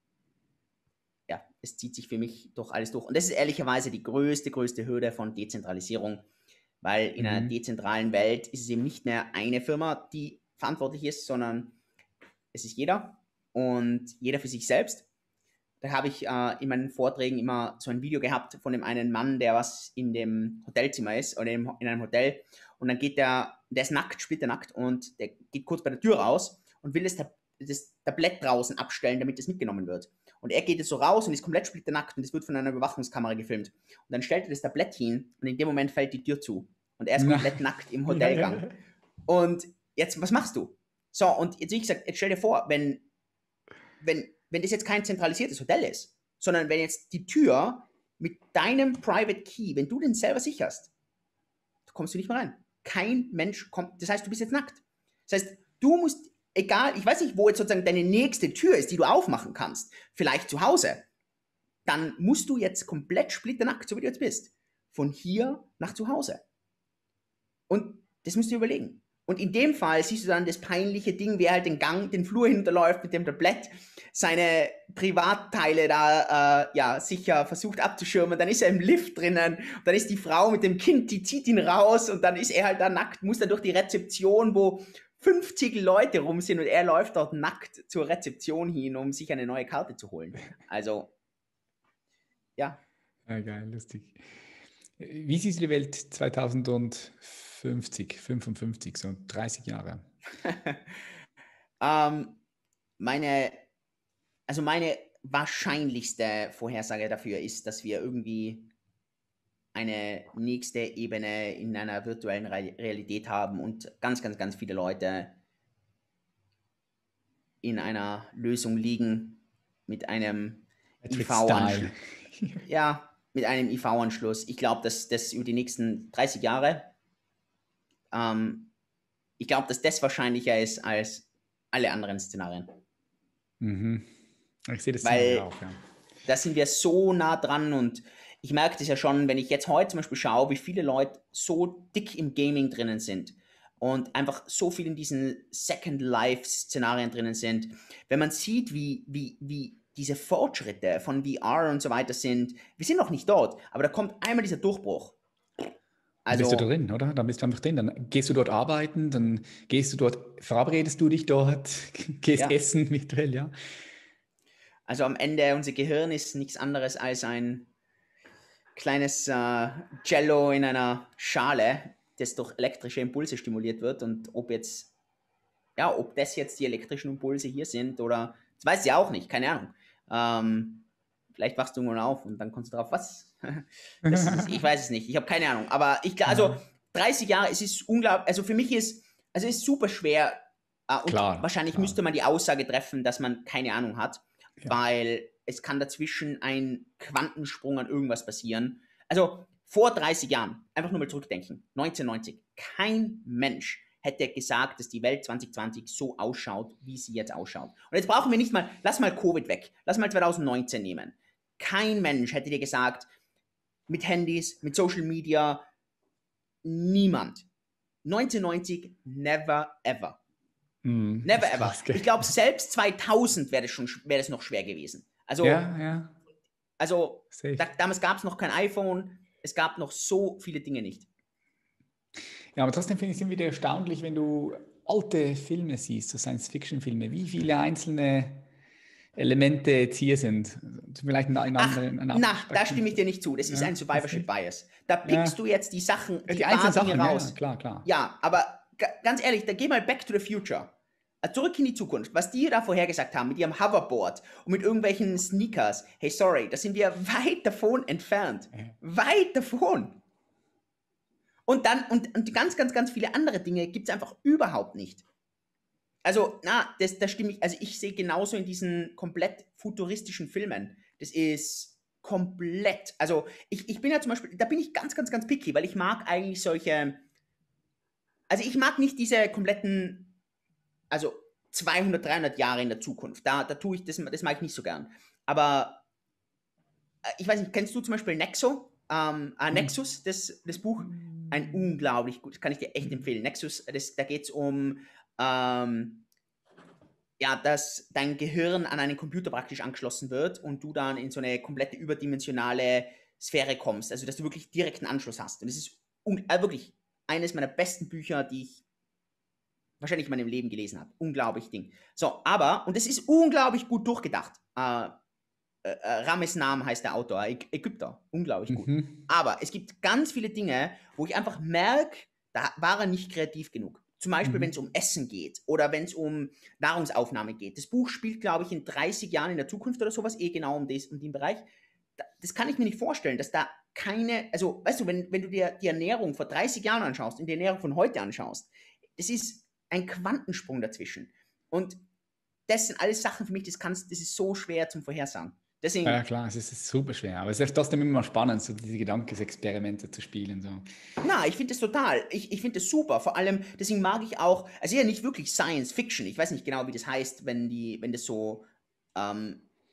Ja, es zieht sich für mich doch alles durch. Und das ist ehrlicherweise die größte, größte Hürde von Dezentralisierung, weil in mhm. einer dezentralen Welt ist es eben nicht mehr eine Firma, die verantwortlich ist, sondern es ist jeder und jeder für sich selbst. Da habe ich äh, in meinen Vorträgen immer so ein Video gehabt von dem einen Mann, der was in dem Hotelzimmer ist oder in einem Hotel und dann geht der, der ist nackt, splitternackt und der geht kurz bei der Tür raus und will das, das Tablett draußen abstellen, damit es mitgenommen wird. Und er geht jetzt so raus und ist komplett splitternackt und es wird von einer Überwachungskamera gefilmt. Und dann stellt er das Tablett hin und in dem Moment fällt die Tür zu. Und er ist komplett Na. nackt im Hotelgang. Und jetzt, was machst du? So, und jetzt, wie gesagt, jetzt stell dir vor, wenn, wenn, wenn das jetzt kein zentralisiertes Hotel ist, sondern wenn jetzt die Tür mit deinem Private Key, wenn du den selber sicherst, kommst du nicht mehr rein. Kein Mensch kommt, das heißt, du bist jetzt nackt. Das heißt, du musst, egal, ich weiß nicht, wo jetzt sozusagen deine nächste Tür ist, die du aufmachen kannst, vielleicht zu Hause. dann musst du jetzt komplett splitternackt, so wie du jetzt bist, von hier nach zu Hause. Und das musst du überlegen. Und in dem Fall siehst du dann das peinliche Ding, wie er halt den Gang, den Flur hinunterläuft mit dem Tablett, seine Privatteile da äh, ja sicher versucht abzuschirmen. Dann ist er im Lift drinnen, dann ist die Frau mit dem Kind, die zieht ihn raus und dann ist er halt da nackt, muss dann durch die Rezeption, wo fünfzig Leute rum sind und er läuft dort nackt zur Rezeption hin, um sich eine neue Karte zu holen. Also, ja. Ja, geil, lustig. Wie siehst du die Welt zweitausendfünfzig, fünfundfünfzig, so dreißig Jahre? ähm, meine, also meine wahrscheinlichste Vorhersage dafür ist, dass wir irgendwie eine nächste Ebene in einer virtuellen Realität haben und ganz, ganz, ganz viele Leute in einer Lösung liegen mit einem I V-Anschluss. Ja, mit einem I V-Anschluss. Ich glaube, dass das über die nächsten dreißig Jahre, ähm, ich glaube, dass das wahrscheinlicher ist als alle anderen Szenarien. Mhm. Ich sehe das Weil auch, ja. Da sind wir so nah dran und ich merke das ja schon, wenn ich jetzt heute zum Beispiel schaue, wie viele Leute so dick im Gaming drinnen sind und einfach so viel in diesen Second Life-Szenarien drinnen sind. Wenn man sieht, wie, wie, wie diese Fortschritte von V R und so weiter sind, wir sind noch nicht dort, aber da kommt einmal dieser Durchbruch. Also, bist du da drin, oder? Dann bist du einfach drin. Dann gehst du dort arbeiten, dann gehst du dort, verabredest du dich dort, gehst ja. essen virtuell, ja. Also am Ende, unser Gehirn ist nichts anderes als ein kleines äh, Jello in einer Schale, das durch elektrische Impulse stimuliert wird. Und ob jetzt, ja, ob das jetzt die elektrischen Impulse hier sind oder, das weiß ich auch nicht, keine Ahnung. Ähm, vielleicht wachst du irgendwann auf und dann kommst du drauf, was? das ist, ich weiß es nicht, ich habe keine Ahnung. Aber ich, also dreißig Jahre, es ist unglaublich, also für mich ist, also es ist super schwer. Äh, und klar, wahrscheinlich klar. müsste man die Aussage treffen, dass man keine Ahnung hat, ja. Weil es kann dazwischen ein Quantensprung an irgendwas passieren. Also vor dreißig Jahren, einfach nur mal zurückdenken, neunzehnhundertneunzig, kein Mensch hätte gesagt, dass die Welt zwanzig zwanzig so ausschaut, wie sie jetzt ausschaut. Und jetzt brauchen wir nicht mal, lass mal Covid weg, lass mal zweitausendneunzehn nehmen. Kein Mensch hätte dir gesagt, mit Handys, mit Social Media, niemand. neunzehnhundertneunzig, never ever. Mm, never ever. Ich glaube, selbst zweitausend wäre das, schon, wär das noch schwer gewesen. Also, ja, ja. also da, damals gab es noch kein iPhone, es gab noch so viele Dinge nicht. Ja, aber trotzdem finde ich es immer wieder erstaunlich, wenn du alte Filme siehst, so Science-Fiction-Filme, wie viele einzelne Elemente jetzt hier sind. Vielleicht ein, ein Ach, ein na, da stimme ich dir nicht zu. Das ist ja, ein Survivorship-Bias. Da pickst ja. du jetzt die Sachen, die, die einzelnen Sachen raus. Ja, klar, klar. Ja, aber ganz ehrlich, da geh mal back to the future. Zurück in die Zukunft, was die da vorhergesagt haben mit ihrem Hoverboard und mit irgendwelchen Sneakers. Hey, sorry, da sind wir weit davon entfernt. Ja. Weit davon. Und dann, und, und ganz, ganz, ganz viele andere Dinge gibt es einfach überhaupt nicht. Also, na, das, das stimme ich, also ich sehe genauso in diesen komplett futuristischen Filmen. Das ist komplett, also ich, ich bin ja zum Beispiel, da bin ich ganz, ganz, ganz picky, weil ich mag eigentlich solche, also ich mag nicht diese kompletten, also zweihundert, dreihundert Jahre in der Zukunft. Da, da tue ich, das, das mag ich nicht so gern. Aber ich weiß nicht, kennst du zum Beispiel Nexo? Ähm, äh, Nexus, das, das Buch? Ein unglaublich gut, das kann ich dir echt empfehlen. Nexus, das, da geht es um, ähm, ja, dass dein Gehirn an einen Computer praktisch angeschlossen wird und du dann in so eine komplette überdimensionale Sphäre kommst. Also, dass du wirklich direkten Anschluss hast. Und das ist äh, wirklich eines meiner besten Bücher, die ich wahrscheinlich in meinem Leben gelesen habe. Unglaublich Ding. So, aber, und das ist unglaublich gut durchgedacht. Äh, äh, Rames Nam heißt der Autor, Ä- Ägypter. Unglaublich gut. Mhm. Aber es gibt ganz viele Dinge, wo ich einfach merke, da war er nicht kreativ genug. Zum Beispiel, mhm. wenn es um Essen geht oder wenn es um Nahrungsaufnahme geht. Das Buch spielt, glaube ich, in dreißig Jahren in der Zukunft oder sowas, eh genau um, des, um den Bereich. Das kann ich mir nicht vorstellen, dass da keine, also, weißt du, wenn, wenn du dir die Ernährung vor dreißig Jahren anschaust und die Ernährung von heute anschaust, das ist ein Quantensprung dazwischen. Und das sind alles Sachen für mich, das, kannst, das ist so schwer zum Vorhersagen. Deswegen, ja klar, es ist super schwer, aber es ist trotzdem immer spannend, so diese Gedankensexperimente zu spielen. So. Na, ich finde das total, ich, ich finde das super, vor allem, deswegen mag ich auch, also ja nicht wirklich Science Fiction, ich weiß nicht genau, wie das heißt, wenn die, wenn das so, ähm,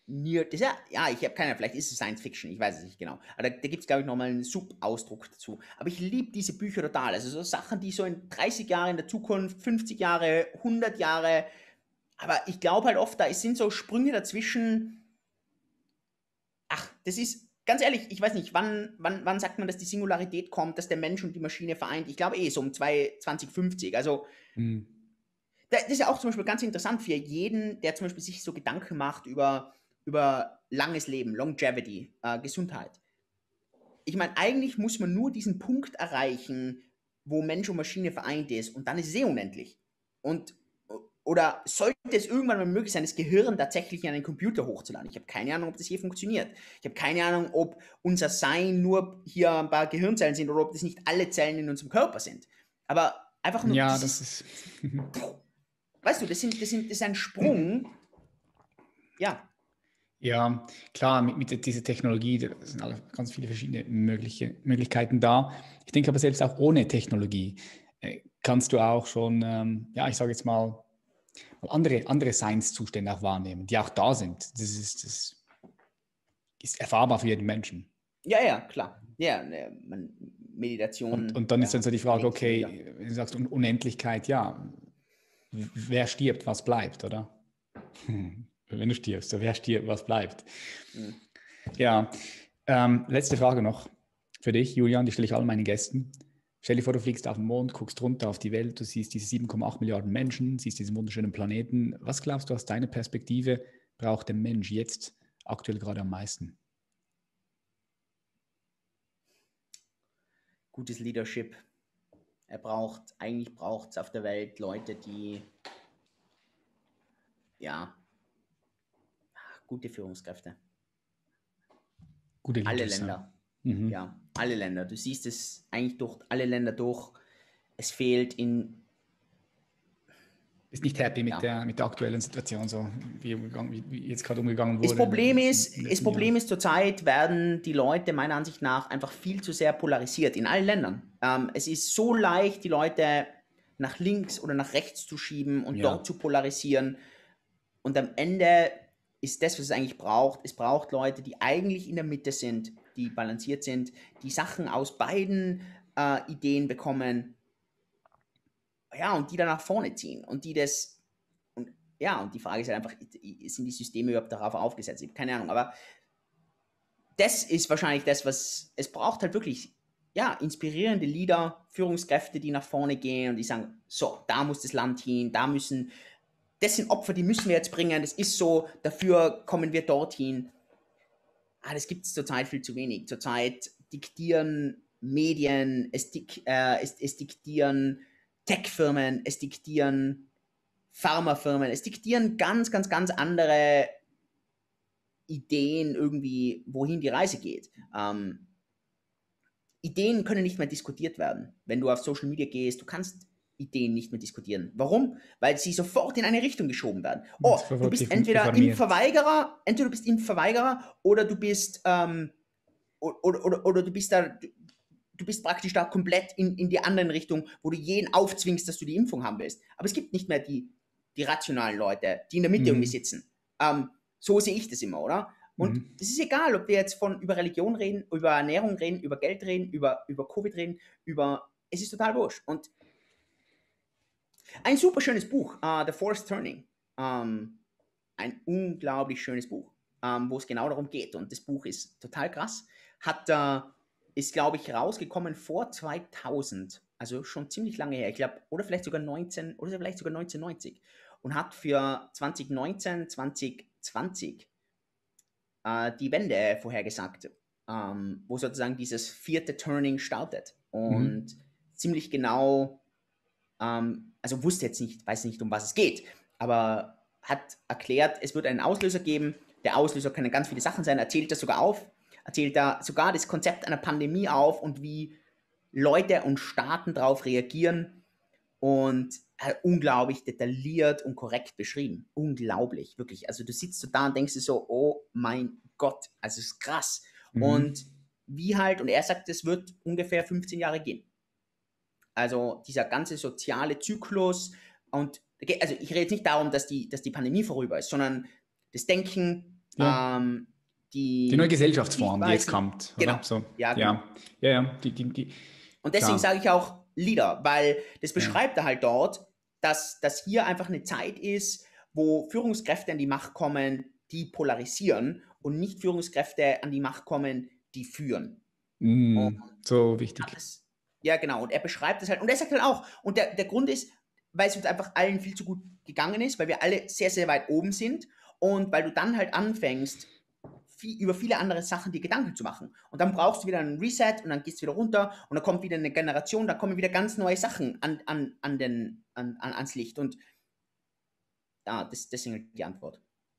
Near, das ist ja, ja, ich habe keine Ahnung, vielleicht ist es Science Fiction, ich weiß es nicht genau. Aber da, da gibt es, glaube ich, nochmal einen Subausdruck dazu. Aber ich liebe diese Bücher total. Also so Sachen, die so in dreißig Jahren in der Zukunft, fünfzig Jahre, hundert Jahre, aber ich glaube halt oft, da sind so Sprünge dazwischen. Ach, das ist, ganz ehrlich, ich weiß nicht, wann, wann, wann sagt man, dass die Singularität kommt, dass der Mensch und die Maschine vereint? Ich glaube eh so um zwanzig fünfzig. Also Mhm. das ist ja auch zum Beispiel ganz interessant für jeden, der zum Beispiel sich so Gedanken macht über, über langes Leben, Longevity, äh, Gesundheit. Ich meine, eigentlich muss man nur diesen Punkt erreichen, wo Mensch und Maschine vereint ist und dann ist es eh unendlich. Und, oder sollte es irgendwann mal möglich sein, das Gehirn tatsächlich in einen Computer hochzuladen? Ich habe keine Ahnung, ob das hier funktioniert. Ich habe keine Ahnung, ob unser Sein nur hier ein paar Gehirnzellen sind oder ob das nicht alle Zellen in unserem Körper sind. Aber einfach nur Ja, dieses, das ist. weißt du, das, sind, das, sind, das ist ein Sprung. Ja. Ja, klar, mit, mit dieser Technologie, da sind alle, ganz viele verschiedene mögliche Möglichkeiten da. Ich denke aber selbst auch ohne Technologie äh, kannst du auch schon, ähm, ja, ich sage jetzt mal, mal andere, andere Seinszustände auch wahrnehmen, die auch da sind. Das ist, das ist erfahrbar für jeden Menschen. Ja, ja, klar. Ja, ne, man, Meditation. Und, und dann ja, ist dann so die Frage, lenkt wieder. okay, wenn du sagst Un- Unendlichkeit, ja, w- wer stirbt, was bleibt, oder? Hm. Wenn du stirbst, so wer stirbt, was bleibt. Mhm. Ja, ähm, letzte Frage noch für dich, Julian, die stelle ich allen meinen Gästen. Stell dir vor, du fliegst auf den Mond, guckst runter auf die Welt, du siehst diese sieben Komma acht Milliarden Menschen, siehst diesen wunderschönen Planeten. Was glaubst du aus deiner Perspektive braucht der Mensch jetzt aktuell gerade am meisten? Gutes Leadership. Er braucht, eigentlich braucht es auf der Welt Leute, die, ja, gute Führungskräfte. Gute Alle Leaders, ja. Länder. Mhm. Ja, alle Länder. Du siehst es eigentlich durch alle Länder durch. Es fehlt in, Bist nicht happy mit, ja. der, mit der aktuellen Situation, so wie, umgegangen, wie, wie jetzt gerade umgegangen Das wurde Problem in, ist, in das Problem ist, zurzeit werden die Leute meiner Ansicht nach einfach viel zu sehr polarisiert in allen Ländern. Ähm, es ist so leicht, die Leute nach links oder nach rechts zu schieben und Ja. dort zu polarisieren. Und am Ende ist das, was es eigentlich braucht. Es braucht Leute, die eigentlich in der Mitte sind, die balanciert sind, die Sachen aus beiden äh, Ideen bekommen, ja, und die dann nach vorne ziehen und die das, und ja, und die Frage ist halt einfach, sind die Systeme überhaupt darauf aufgesetzt? Ich habe keine Ahnung, aber das ist wahrscheinlich das, was es braucht, halt wirklich, ja, inspirierende Leader, Führungskräfte, die nach vorne gehen und die sagen, so, da muss das Land hin, da müssen, das sind Opfer, die müssen wir jetzt bringen, das ist so, dafür kommen wir dorthin. Ah, das gibt es zurzeit viel zu wenig. Zurzeit diktieren Medien, es, dik, äh, es, es diktieren Tech-Firmen, es diktieren Pharmafirmen, es diktieren ganz, ganz, ganz andere Ideen irgendwie, wohin die Reise geht. Ähm, Ideen können nicht mehr diskutiert werden. Wenn du auf Social Media gehst, du kannst Ideen nicht mehr diskutieren. Warum? Weil sie sofort in eine Richtung geschoben werden. Oh, du bist entweder Impfverweigerer, entweder du bist Impfverweigerer oder du bist ähm, oder, oder, oder du bist da, du, du bist praktisch da komplett in, in die andere Richtung, wo du jeden aufzwingst, dass du die Impfung haben willst. Aber es gibt nicht mehr die, die rationalen Leute, die in der Mitte Mhm. irgendwie sitzen. Ähm, so sehe ich das immer, oder? Und Mhm. es ist egal, ob wir jetzt von über Religion reden, über Ernährung reden, über Geld reden, über, über Covid reden, über, es ist total wurscht. Und ein super schönes Buch, uh, The Forest Turning. Ähm, ein unglaublich schönes Buch, ähm, wo es genau darum geht. Und das Buch ist total krass. Hat, äh, ist, glaube ich, rausgekommen vor zweitausend, also schon ziemlich lange her. Ich glaube, oder vielleicht sogar neunzehn, oder vielleicht sogar neunzehnhundertneunzig. Und hat für zwanzig neunzehn, zwanzig zwanzig äh, die Wende vorhergesagt, ähm, wo sozusagen dieses vierte Turning startet. Und Mhm. ziemlich genau, ähm, also wusste jetzt nicht, weiß nicht, um was es geht, aber hat erklärt, es wird einen Auslöser geben. Der Auslöser können ganz viele Sachen sein, erzählt das sogar auf, erzählt da sogar das Konzept einer Pandemie auf und wie Leute und Staaten darauf reagieren und äh, unglaublich detailliert und korrekt beschrieben. Unglaublich, wirklich. Also du sitzt so da und denkst dir so, oh mein Gott, also es ist krass. Mhm. Und wie halt, und er sagt, es wird ungefähr fünfzehn Jahre gehen. Also dieser ganze soziale Zyklus und, also ich rede jetzt nicht darum, dass die, dass die Pandemie vorüber ist, sondern das Denken, Ja. Ähm, die, die neue Gesellschaftsform, die, die jetzt kommt. Genau. So. Ja, genau. Ja, ja, ja. Die, die, die, Und deswegen sage ich auch Leader, weil das beschreibt ja. er halt dort, dass das hier einfach eine Zeit ist, wo Führungskräfte an die Macht kommen, die polarisieren und nicht Führungskräfte an die Macht kommen, die führen. Mm, so wichtig. Das, ja, genau. Und er beschreibt das halt. Und er sagt halt auch, und der, der Grund ist, weil es uns einfach allen viel zu gut gegangen ist, weil wir alle sehr, sehr weit oben sind und weil du dann halt anfängst, viel, über viele andere Sachen dir Gedanken zu machen. Und dann brauchst du wieder einen Reset und dann gehst du wieder runter und dann kommt wieder eine Generation, da kommen wieder ganz neue Sachen an, an, an den, an, an, ans Licht. Und ja, das, deswegen die Antwort.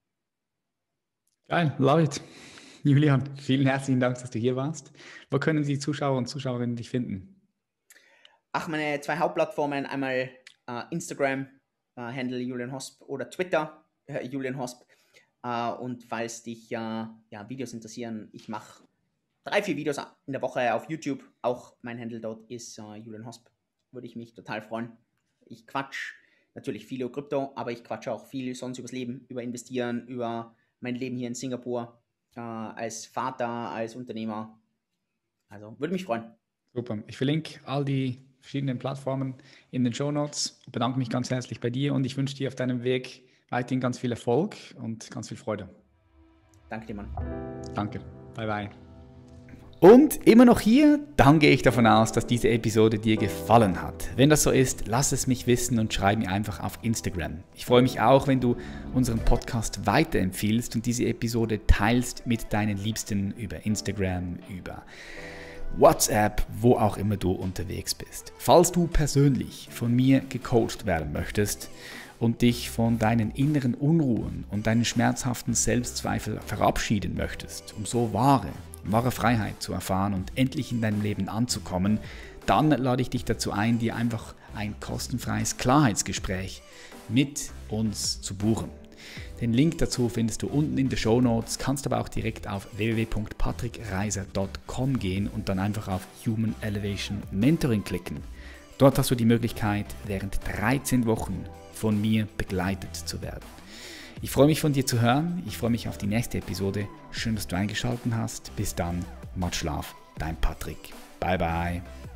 Geil, love it. Julian, vielen herzlichen Dank, dass du hier warst. Wo können die Zuschauer und Zuschauerinnen dich finden? Ach, meine zwei Hauptplattformen, einmal uh, Instagram, uh, Handle Julian Hosp oder Twitter, uh, Julian Hosp. Uh, und falls dich uh, ja, Videos interessieren, ich mache drei, vier Videos in der Woche auf YouTube. Auch mein Handle dort ist uh, Julian Hosp. Würde ich mich total freuen. Ich quatsch natürlich viel über Krypto, aber ich quatsche auch viel sonst übers Leben, über Investieren, über mein Leben hier in Singapur, uh, als Vater, als Unternehmer. Also würde mich freuen. Super. Ich verlinke all die verschiedenen Plattformen in den Shownotes. Ich bedanke mich ganz herzlich bei dir und ich wünsche dir auf deinem Weg weiterhin ganz viel Erfolg und ganz viel Freude. Danke dir, Mann. Danke. Bye, bye. Und immer noch hier, dann gehe ich davon aus, dass diese Episode dir gefallen hat. Wenn das so ist, lass es mich wissen und schreib mir einfach auf Instagram. Ich freue mich auch, wenn du unseren Podcast weiterempfiehlst und diese Episode teilst mit deinen Liebsten über Instagram, über WhatsApp, wo auch immer du unterwegs bist. Falls du persönlich von mir gecoacht werden möchtest und dich von deinen inneren Unruhen und deinen schmerzhaften Selbstzweifeln verabschieden möchtest, um so wahre, wahre Freiheit zu erfahren und endlich in deinem Leben anzukommen, dann lade ich dich dazu ein, dir einfach ein kostenfreies Klarheitsgespräch mit uns zu buchen. Den Link dazu findest du unten in den Shownotes, kannst aber auch direkt auf w w w punkt patrick reiser punkt com gehen und dann einfach auf Human Elevation Mentoring klicken. Dort hast du die Möglichkeit, während dreizehn Wochen von mir begleitet zu werden. Ich freue mich von dir zu hören, ich freue mich auf die nächste Episode. Schön, dass du eingeschaltet hast. Bis dann, Matt Schlaf, dein Patrick. Bye bye.